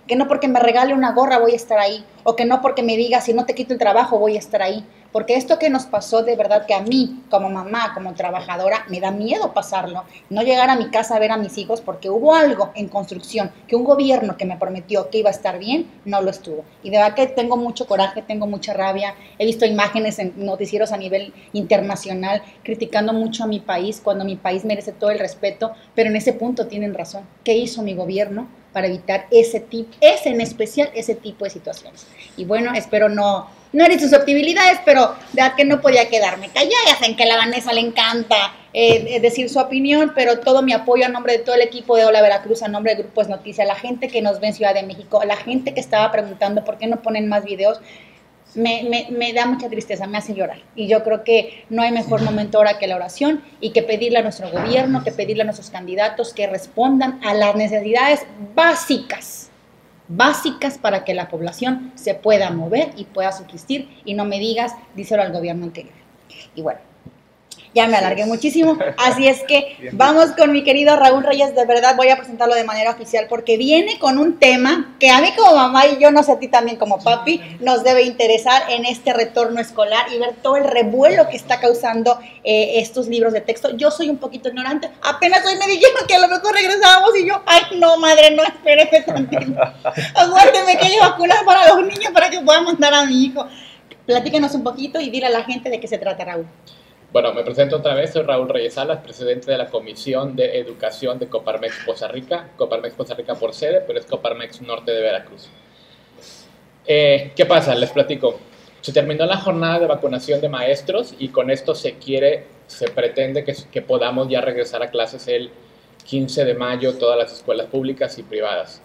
Speaker 7: que no porque me regale una gorra voy a estar ahí, o que no porque me diga si no te quito el trabajo voy a estar ahí, porque esto que nos pasó de verdad que a mí, como mamá, como trabajadora, me da miedo pasarlo, no llegar a mi casa a ver a mis hijos porque hubo algo en construcción, que un gobierno que me prometió que iba a estar bien, no lo estuvo, y de verdad que tengo mucho coraje, tengo mucha rabia, he visto imágenes en noticieros a nivel internacional criticando mucho a mi país, cuando mi país merece todo el respeto, pero en ese punto tienen razón, ¿qué hizo mi gobierno para evitar ese en especial ese tipo de situaciones? Y bueno, espero no herir susceptibilidades, pero de verdad que no podía quedarme callada. Ya saben que a la Vanessa le encanta decir su opinión, pero todo mi apoyo a nombre de todo el equipo de Hola Veracruz, a nombre de Grupo Es Noticia, la gente que nos ve en Ciudad de México, la gente que estaba preguntando por qué no ponen más videos, me da mucha tristeza, me hace llorar. Y yo creo que no hay mejor momento ahora que la oración y que pedirle a nuestro gobierno, que pedirle a nuestros candidatos que respondan a las necesidades básicas para que la población se pueda mover y pueda subsistir. Y no me digas, díselo al gobierno anterior. Y bueno, ya me alargué muchísimo, así es que vamos con mi querido Raúl Reyes. De verdad voy a presentarlo de manera oficial porque viene con un tema que a mí como mamá, y yo no sé a ti también como papi, nos debe interesar en este retorno escolar y ver todo el revuelo que está causando estos libros de texto. Yo soy un poquito ignorante, apenas hoy me dijeron que a lo mejor regresábamos y yo, ay no madre, no, espéreme tantito, aguánteme que hay vacunas para los niños para que pueda mandar a mi hijo. Platícanos un poquito y dile a la gente de qué se trata, Raúl.
Speaker 8: Bueno, me presento otra vez, soy Raúl Reyes Salas, presidente de la Comisión de Educación de Coparmex Poza Rica por sede, pero es Coparmex Norte de Veracruz. ¿Qué pasa? Les platico. Se terminó la jornada de vacunación de maestros y con esto se pretende que podamos ya regresar a clases el 15 de mayo, todas las escuelas públicas y privadas.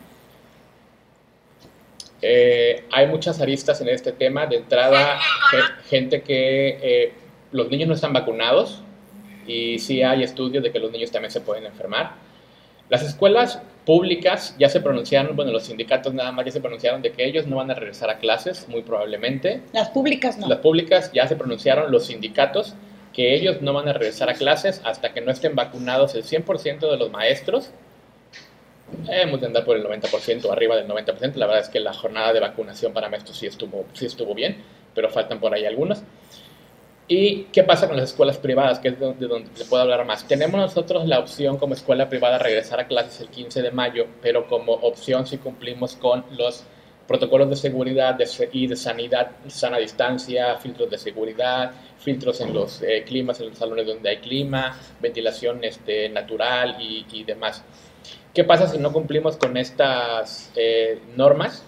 Speaker 8: Hay muchas aristas en este tema. De entrada, gente que... los niños no están vacunados y sí hay estudios de que los niños también se pueden enfermar. Las escuelas públicas ya se pronunciaron, bueno, los sindicatos nada más ya se pronunciaron de que ellos no van a regresar a clases, muy probablemente.
Speaker 7: Las públicas no.
Speaker 8: Las públicas ya se pronunciaron, los sindicatos, que ellos no van a regresar a clases hasta que no estén vacunados el 100% de los maestros. Hemos de andar por el 90%, arriba del 90%. La verdad es que la jornada de vacunación para maestros sí estuvo bien, pero faltan por ahí algunos. ¿Y qué pasa con las escuelas privadas? Que es de donde se puedo hablar más. Tenemos nosotros la opción como escuela privada regresar a clases el 15 de mayo, pero como opción si cumplimos con los protocolos de seguridad y de sanidad, sana distancia, filtros de seguridad, filtros en los climas, en los salones donde hay clima, ventilación natural y demás. ¿Qué pasa si no cumplimos con estas normas?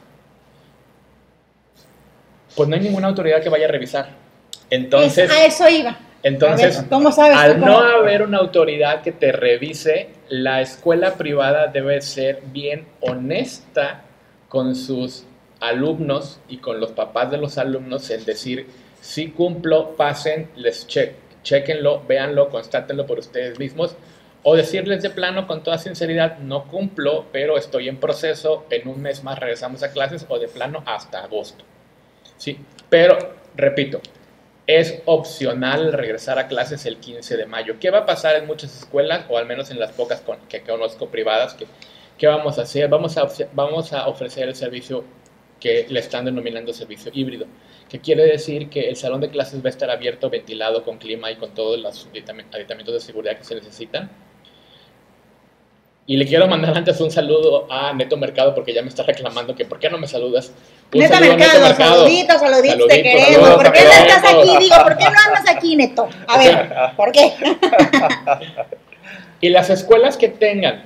Speaker 8: Pues no hay ninguna autoridad que vaya a revisar. Entonces,
Speaker 7: a eso iba.
Speaker 8: Entonces,
Speaker 7: ver, ¿cómo sabes
Speaker 8: al no haber una autoridad que te revise, la escuela privada debe ser bien honesta con sus alumnos y con los papás de los alumnos en decir, si cumplo, pasen, chequenlo, véanlo, constátenlo por ustedes mismos, o decirles de plano con toda sinceridad, no cumplo, pero estoy en proceso, en un mes más regresamos a clases, o de plano hasta agosto. Sí, pero, repito, es opcional regresar a clases el 15 de mayo. ¿Qué va a pasar en muchas escuelas, o al menos en las pocas que conozco privadas? ¿Qué vamos a hacer? Vamos a ofrecer el servicio que le están denominando servicio híbrido, que quiere decir que el salón de clases va a estar abierto, ventilado, con clima y con todos los aditamentos de seguridad que se necesitan. Y le quiero mandar antes un saludo a Neto Mercado, porque ya me está reclamando que ¿por qué no me saludas?
Speaker 7: Neto Mercado, saluditos, te queremos. ¿Por qué no estás aquí? Digo, ¿por qué no andas aquí, Neto? A ver, ¿por qué?
Speaker 8: Y las escuelas que tengan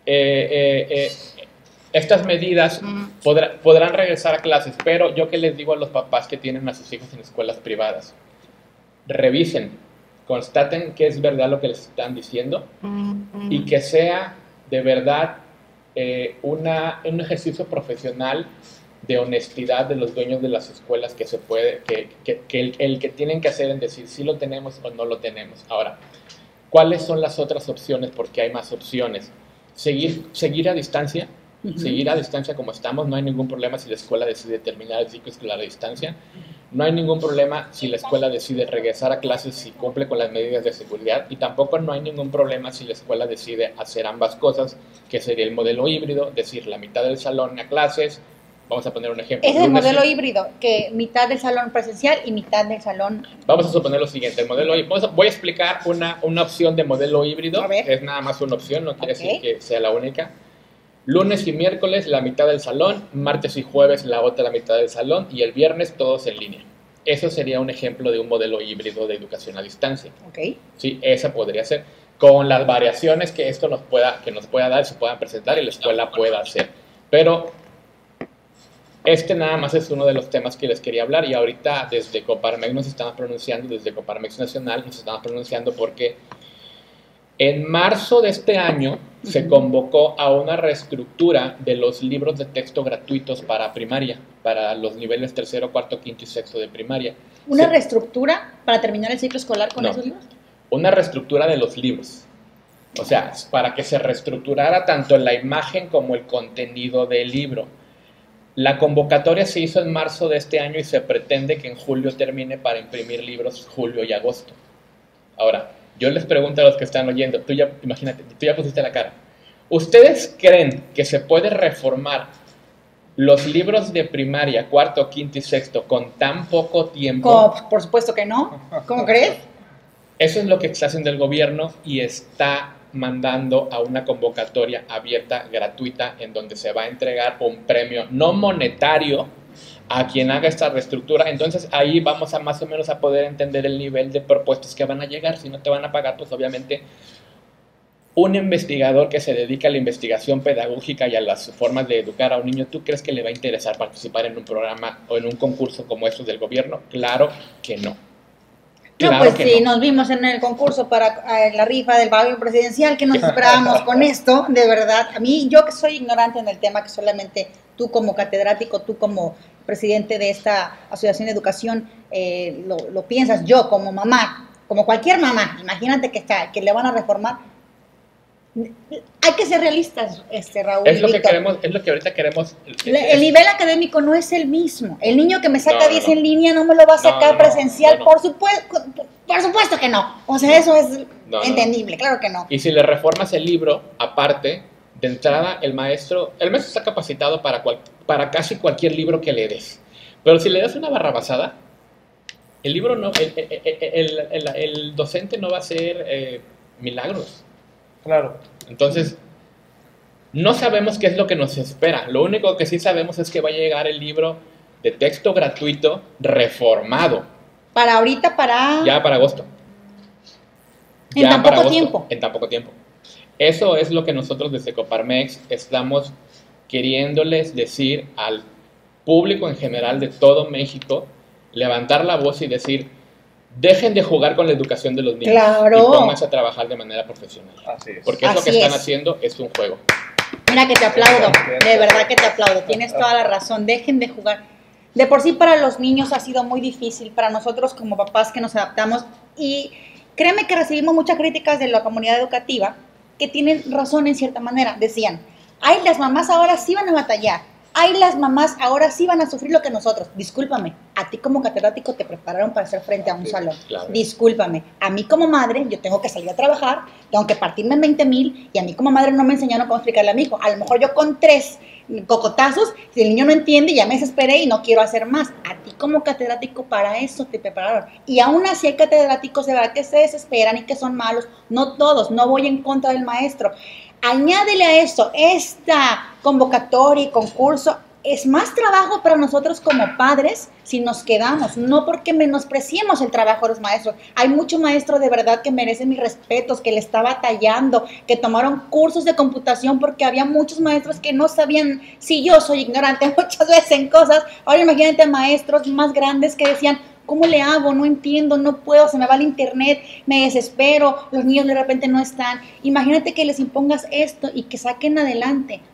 Speaker 8: estas medidas podrán regresar a clases, pero yo que les digo a los papás que tienen a sus hijos en escuelas privadas, revisen, constaten que es verdad lo que les están diciendo y que sea de verdad un ejercicio profesional de honestidad de los dueños de las escuelas que se puede, el que tienen que hacer en decir si lo tenemos o no lo tenemos. Ahora, ¿cuáles son las otras opciones? Porque hay más opciones. Seguir a distancia, seguir a distancia como estamos, no hay ningún problema si la escuela decide terminar el ciclo escolar a distancia. No hay ningún problema si la escuela decide regresar a clases si cumple con las medidas de seguridad, y tampoco no hay ningún problema si la escuela decide hacer ambas cosas, que sería el modelo híbrido, decir la mitad del salón a clases. Vamos a poner un ejemplo.
Speaker 7: Es el modelo híbrido, que mitad del salón presencial y mitad del salón...
Speaker 8: Vamos a suponer lo siguiente, el modelo voy a explicar una opción de modelo híbrido, es nada más una opción, no quiere decir que sea la única. Lunes y miércoles la mitad del salón, martes y jueves la otra mitad del salón, y el viernes todos en línea. Eso sería un ejemplo de un modelo híbrido de educación a distancia. Sí, esa podría ser, con las variaciones que esto nos pueda dar, se puedan presentar y la escuela pueda hacer. Pero este nada más es uno de los temas que les quería hablar, y ahorita desde Coparmex nos estamos pronunciando, desde Coparmex Nacional nos estamos pronunciando porque en marzo de este año se convocó a una reestructura de los libros de texto gratuitos para primaria, para los niveles 3º, 4º, 5º y 6º de primaria.
Speaker 7: ¿Una reestructura para terminar el ciclo escolar con esos libros?
Speaker 8: Una reestructura de los libros. O sea, para que se reestructurara tanto la imagen como el contenido del libro. La convocatoria se hizo en marzo de este año y se pretende que en julio termine para imprimir libros julio y agosto. Ahora, yo les pregunto a los que están oyendo, imagínate, tú ya pusiste la cara. ¿Ustedes creen que se puede reformar los libros de primaria, 4º, 5º y 6º con tan poco tiempo?
Speaker 7: Por supuesto que no. ¿Cómo crees?
Speaker 8: Eso es lo que está haciendo el gobierno y está mandando a una convocatoria abierta, gratuita, en donde se va a entregar un premio no monetario a quien haga esta reestructura. Entonces ahí vamos a más o menos a poder entender el nivel de propuestas que van a llegar. Si no te van a pagar, pues obviamente un investigador que se dedica a la investigación pedagógica y a las formas de educar a un niño, ¿tú crees que le va a interesar participar en un programa o en un concurso como estos del gobierno? Claro que no.
Speaker 7: Claro, pues sí, nos vimos en el concurso para la rifa del barrio presidencial, que nos esperábamos con esto, de verdad. A mí, yo que soy ignorante en el tema, que solamente tú como catedrático, tú como presidente de esta asociación de educación, lo piensas. Yo como mamá, como cualquier mamá, imagínate que le van a reformar. Hay que ser realistas, Raúl.
Speaker 8: Es lo que queremos, es lo que ahorita queremos.
Speaker 7: El nivel académico no es el mismo. El niño que me saca 10 en línea no me lo va a sacar presencial, por supuesto que no. O sea, eso es entendible, claro que no.
Speaker 8: Y si le reformas el libro, aparte, de entrada, el maestro está capacitado para casi cualquier libro que le des. Pero si le das una barrabasada, el libro no, el docente no va a hacer milagros.
Speaker 9: Claro.
Speaker 8: Entonces, no sabemos qué es lo que nos espera. Lo único que sí sabemos es que va a llegar el libro de texto gratuito reformado.
Speaker 7: ¿Para ahorita?
Speaker 8: Ya para agosto.
Speaker 7: ¿En tan poco tiempo?
Speaker 8: En tan poco tiempo. Eso es lo que nosotros desde Coparmex estamos queriéndoles decir al público en general de todo México, levantar la voz y decir: dejen de jugar con la educación de los niños.
Speaker 7: Claro.
Speaker 8: Y pónganse a trabajar de manera profesional.
Speaker 9: Así es.
Speaker 8: Porque eso que están haciendo es un juego.
Speaker 7: Mira que te aplaudo, de verdad que te aplaudo. Tienes toda la razón, dejen de jugar. De por sí para los niños ha sido muy difícil, para nosotros como papás que nos adaptamos. Y créeme que recibimos muchas críticas de la comunidad educativa que tienen razón en cierta manera. Decían, ay, las mamás ahora sí van a batallar. Ay, las mamás ahora sí van a sufrir lo que nosotros. Discúlpame, a ti como catedrático te prepararon para hacer frente a un salón. Claro. Discúlpame, a mí como madre, yo tengo que salir a trabajar, tengo que partirme en 20,000 y a mí como madre no me enseñaron cómo explicarle a mi hijo. A lo mejor yo con 3 cocotazos, si el niño no entiende, ya me desesperé y no quiero hacer más. A ti como catedrático para eso te prepararon. Y aún así hay catedráticos de verdad que se desesperan y que son malos. No todos, no voy en contra del maestro. Añádele a eso esta convocatoria y concurso, es más trabajo para nosotros como padres si nos quedamos, no porque menospreciemos el trabajo de los maestros. Hay mucho maestro de verdad que merece mis respetos, que le está batallando, que tomaron cursos de computación porque había muchos maestros que no sabían. Si yo soy ignorante muchas veces en cosas, ahora imagínate maestros más grandes que decían, ¿cómo le hago? No entiendo, no puedo, se me va el internet, me desespero, los niños de repente no están. Imagínate que les impongas esto y que saquen adelante.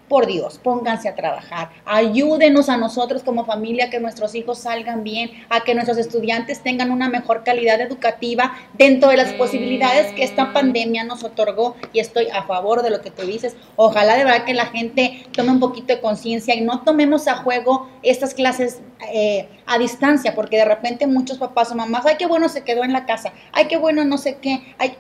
Speaker 7: por Dios, pónganse a trabajar, ayúdenos a nosotros como familia a que nuestros hijos salgan bien, a que nuestros estudiantes tengan una mejor calidad educativa dentro de las posibilidades que esta pandemia nos otorgó, y estoy a favor de lo que tú dices. Ojalá de verdad que la gente tome un poquito de conciencia y no tomemos a juego estas clases a distancia, porque de repente muchos papás o mamás, ay, qué bueno se quedó en la casa, ay, qué bueno no sé qué, ay.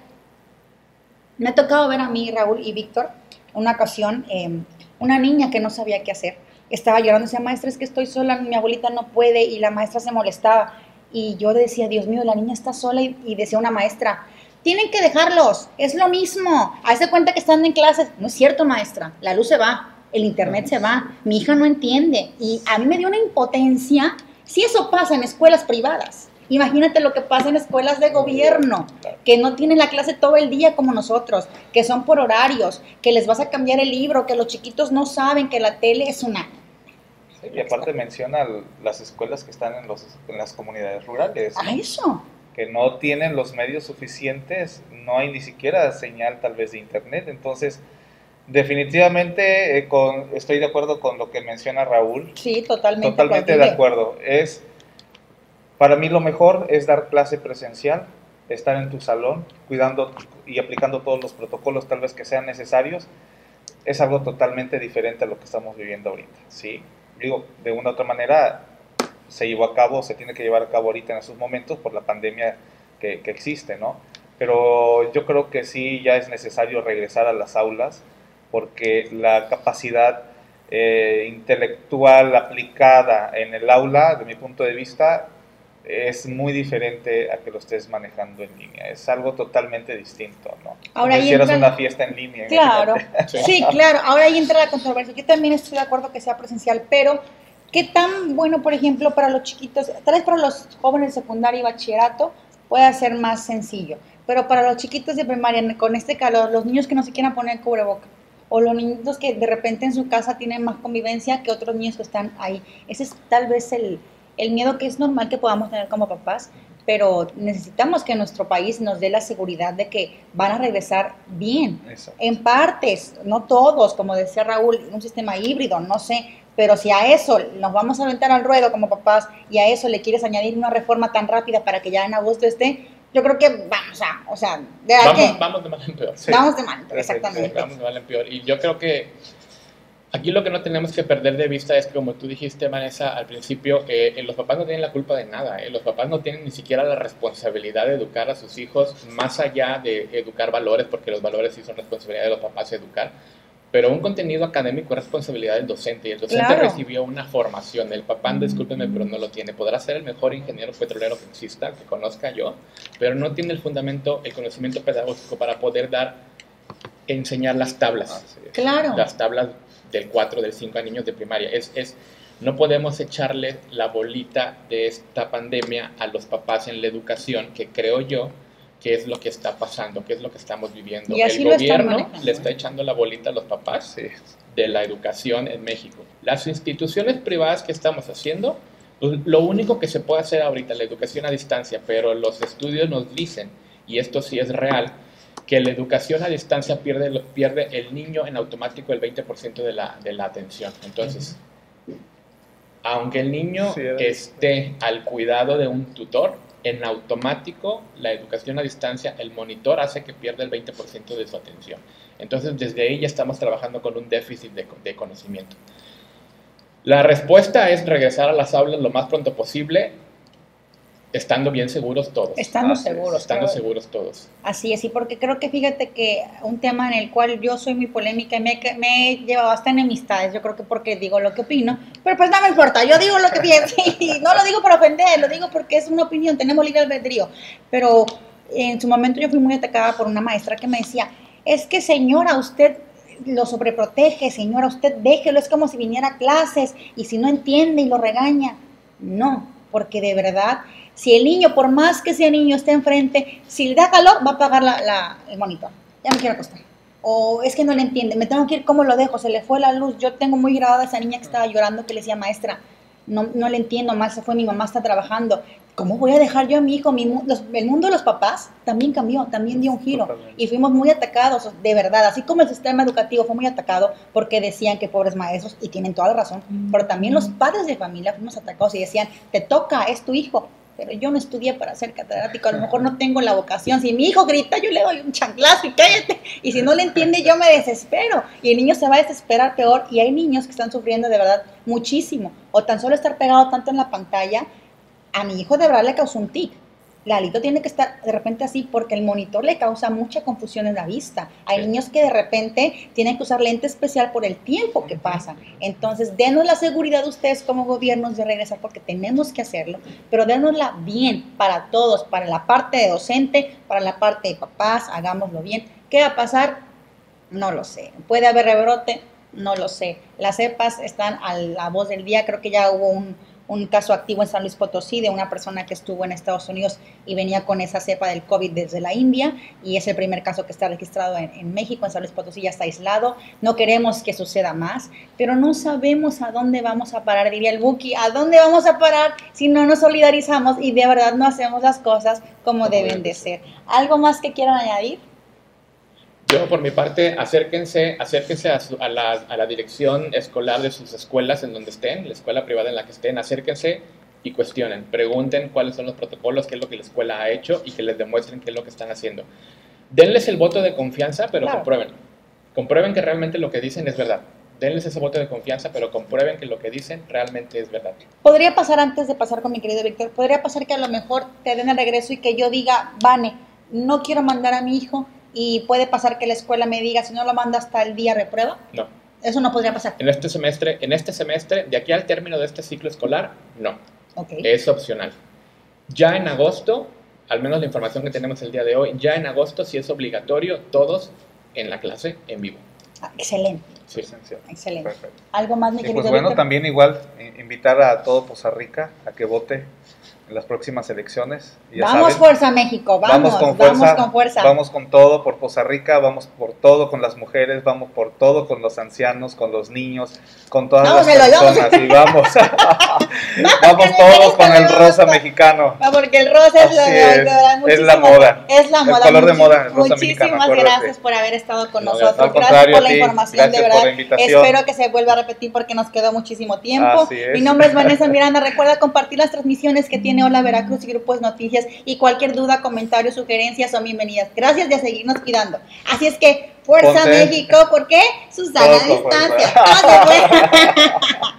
Speaker 7: Me ha tocado ver a mí, Raúl y Víctor, una ocasión, una niña que no sabía qué hacer, estaba llorando, decía, maestra, es que estoy sola, mi abuelita no puede, y la maestra se molestaba, y yo decía, Dios mío, la niña está sola, y decía una maestra, tienen que dejarlos, es lo mismo, hazte cuenta que están en clases. No es cierto, maestra, la luz se va, el internet se va, mi hija no entiende, y a mí me dio una impotencia. Si eso pasa en escuelas privadas, imagínate lo que pasa en escuelas de gobierno, que no tienen la clase todo el día como nosotros, que son por horarios, que les vas a cambiar el libro, que los chiquitos no saben que la tele es una...
Speaker 9: Sí, y aparte menciona las escuelas que están en las comunidades rurales, ¿no?
Speaker 7: ¿A eso?
Speaker 9: Que no tienen los medios suficientes, no hay ni siquiera señal tal vez de internet, entonces definitivamente estoy de acuerdo con lo que menciona Raúl.
Speaker 7: Sí, totalmente.
Speaker 9: Totalmente de acuerdo. Para mí lo mejor es dar clase presencial, estar en tu salón, cuidando y aplicando todos los protocolos tal vez que sean necesarios. Es algo totalmente diferente a lo que estamos viviendo ahorita, ¿sí? Digo, de una u otra manera se llevó a cabo, se tiene que llevar a cabo ahorita en esos momentos por la pandemia que existe, ¿no? Pero yo creo que sí ya es necesario regresar a las aulas, porque la capacidad intelectual aplicada en el aula, de mi punto de vista, es muy diferente a que lo estés manejando en línea. Es algo totalmente distinto, ¿no?
Speaker 7: Ahora
Speaker 9: como si hicieras una fiesta en línea.
Speaker 7: Claro, sí, claro. Ahora ahí entra la controversia. Yo también estoy de acuerdo que sea presencial, pero ¿qué tan bueno, por ejemplo, para los chiquitos, tal vez para los jóvenes de secundaria y bachillerato pueda ser más sencillo, pero para los chiquitos de primaria, con este calor, los niños que no se quieran poner cubreboca, o los niños que de repente en su casa tienen más convivencia que otros niños que están ahí? Ese es tal vez el miedo que es normal que podamos tener como papás, pero necesitamos que nuestro país nos dé la seguridad de que van a regresar bien. Exacto. En partes, no todos, como decía Raúl, un sistema híbrido, no sé, pero si a eso nos vamos a aventar al ruedo como papás y a eso le quieres añadir una reforma tan rápida para que ya en agosto esté, yo creo que
Speaker 8: vamos de mal en peor.
Speaker 7: Sí. Vamos de mal en peor, exactamente.
Speaker 8: Sí, vamos de mal en peor. Y yo creo que aquí lo que no tenemos que perder de vista es que, como tú dijiste, Vanessa, al principio, los papás no tienen la culpa de nada. Los papás no tienen ni siquiera la responsabilidad de educar a sus hijos, más allá de educar valores, porque los valores sí son responsabilidad de los papás educar. Pero un contenido académico es responsabilidad del docente, y el docente recibió una formación. El papá, discúlpeme, pero no lo tiene. Podrá ser el mejor ingeniero petrolero que exista, que conozca yo, pero no tiene el fundamento, el conocimiento pedagógico para poder enseñar las tablas.
Speaker 7: Claro.
Speaker 8: Las tablas del 4, del 5 a niños de primaria. No podemos echarle la bolita de esta pandemia a los papás en la educación, que creo yo que es lo que está pasando, que es lo que estamos viviendo. El gobierno le está echando la bolita a los papás de la educación en México. Las instituciones privadas que estamos haciendo, pues, lo único que se puede hacer ahorita, la educación a distancia, pero los estudios nos dicen, y esto sí es real, que la educación a distancia pierde el niño en automático el 20% de la atención. Entonces, aunque el niño esté al cuidado de un tutor, en automático la educación a distancia, el monitor hace que pierda el 20% de su atención. Entonces, desde ahí ya estamos trabajando con un déficit de conocimiento. La respuesta es regresar a las aulas lo más pronto posible, estando bien seguros todos.
Speaker 7: Estando seguros
Speaker 8: todos.
Speaker 7: Así es, y porque creo que fíjate que un tema en el cual yo soy muy polémica y me he llevado hasta enemistades, yo creo que porque digo lo que opino, pero pues no me importa, yo digo lo que pienso y no lo digo por ofender, lo digo porque es una opinión, tenemos libre albedrío. Pero en su momento yo fui muy atacada por una maestra que me decía, es que señora, usted lo sobreprotege, señora, usted déjelo, es como si viniera a clases y si no entiende y lo regaña. No, porque de verdad, si el niño, por más que sea niño, esté enfrente, si le da calor, va a apagar el monitor. Ya me quiero acostar. O es que no le entiende, me tengo que ir, ¿cómo lo dejo? Se le fue la luz. Yo tengo muy grabada a esa niña que estaba llorando, que le decía, maestra, no le entiendo, más se fue, mi mamá está trabajando. ¿Cómo voy a dejar yo a mi hijo? El mundo de los papás también cambió, también dio un giro. Totalmente. Y fuimos muy atacados, de verdad. Así como el sistema educativo fue muy atacado porque decían que pobres maestros, y tienen toda la razón, pero también los padres de familia fuimos atacados y decían, te toca, es tu hijo. Pero yo no estudié para ser catedrático, a lo mejor no tengo la vocación. Si mi hijo grita, yo le doy un chanclazo y cállate. Y si no le entiende, yo me desespero. Y el niño se va a desesperar peor. Y hay niños que están sufriendo de verdad muchísimo. O tan solo estar pegado tanto en la pantalla. A mi hijo de verdad le causó un tic. Lalito tiene que estar de repente así porque el monitor le causa mucha confusión en la vista. Hay niños que de repente tienen que usar lente especial por el tiempo que pasan. Entonces, denos la seguridad ustedes como gobiernos de regresar porque tenemos que hacerlo, pero denosla bien para todos, para la parte de docente, para la parte de papás, hagámoslo bien. ¿Qué va a pasar? No lo sé. ¿Puede haber rebrote? No lo sé. Las cepas están a la voz del día. Creo que ya hubo un caso activo en San Luis Potosí de una persona que estuvo en Estados Unidos y venía con esa cepa del COVID desde la India, y es el primer caso que está registrado en México. En San Luis Potosí ya está aislado. No queremos que suceda más, pero no sabemos a dónde vamos a parar, diría el Buki. ¿A dónde vamos a parar si no nos solidarizamos y de verdad no hacemos las cosas como deben de ser? ¿Algo más que quieran añadir?
Speaker 8: Yo, por mi parte, acérquense a la dirección escolar de sus escuelas en donde estén, la escuela privada en la que estén, acérquense y cuestionen, pregunten cuáles son los protocolos, qué es lo que la escuela ha hecho y que les demuestren qué es lo que están haciendo. Denles el voto de confianza, pero compruébenlo. Comprueben que realmente lo que dicen es verdad. Denles ese voto de confianza, pero comprueben que lo que dicen realmente es verdad.
Speaker 7: Podría pasar, antes de pasar con mi querido Víctor, podría pasar que a lo mejor te den el regreso y que yo diga, Vane, no quiero mandar a mi hijo. Y puede pasar que la escuela me diga, si no lo manda hasta el día, reprueba.
Speaker 8: No.
Speaker 7: Eso no podría pasar.
Speaker 8: En este semestre, de aquí al término de este ciclo escolar, no.
Speaker 7: Okay.
Speaker 8: Es opcional. Ya en agosto, al menos la información que tenemos el día de hoy, ya en agosto sí es obligatorio todos en la clase en vivo.
Speaker 7: Excelente.
Speaker 8: Sí.
Speaker 7: Excelente.
Speaker 9: Perfecto.
Speaker 7: ¿Algo más, mi querido
Speaker 9: pues bueno,
Speaker 7: Víctor?
Speaker 9: también igual invitar a todo Poza Rica a que vote en las próximas elecciones. Ya
Speaker 7: vamos,
Speaker 9: saben,
Speaker 7: fuerza México, vamos con fuerza.
Speaker 9: Vamos con todo por Poza Rica, vamos por todo con las mujeres, vamos por todo con los ancianos, con los niños, con todas las personas. Y vamos todos con el rosa mexicano.
Speaker 7: Porque el rosa
Speaker 9: es la moda.
Speaker 7: Es la moda.
Speaker 9: El color de moda, el rosa mexicano.
Speaker 7: Muchísimas gracias por haber estado con nosotros.
Speaker 9: Gracias
Speaker 7: por la información, de verdad.
Speaker 9: Por la invitación.
Speaker 7: Espero que se vuelva a repetir porque nos quedó muchísimo tiempo. Mi nombre es Vanessa Miranda. Recuerda compartir las transmisiones que tiene Hola Veracruz y Grupos Noticias, y cualquier duda, comentario, sugerencias son bienvenidas. Gracias de seguirnos cuidando. Así es que, fuerza México, ¿por qué? Susana a distancia.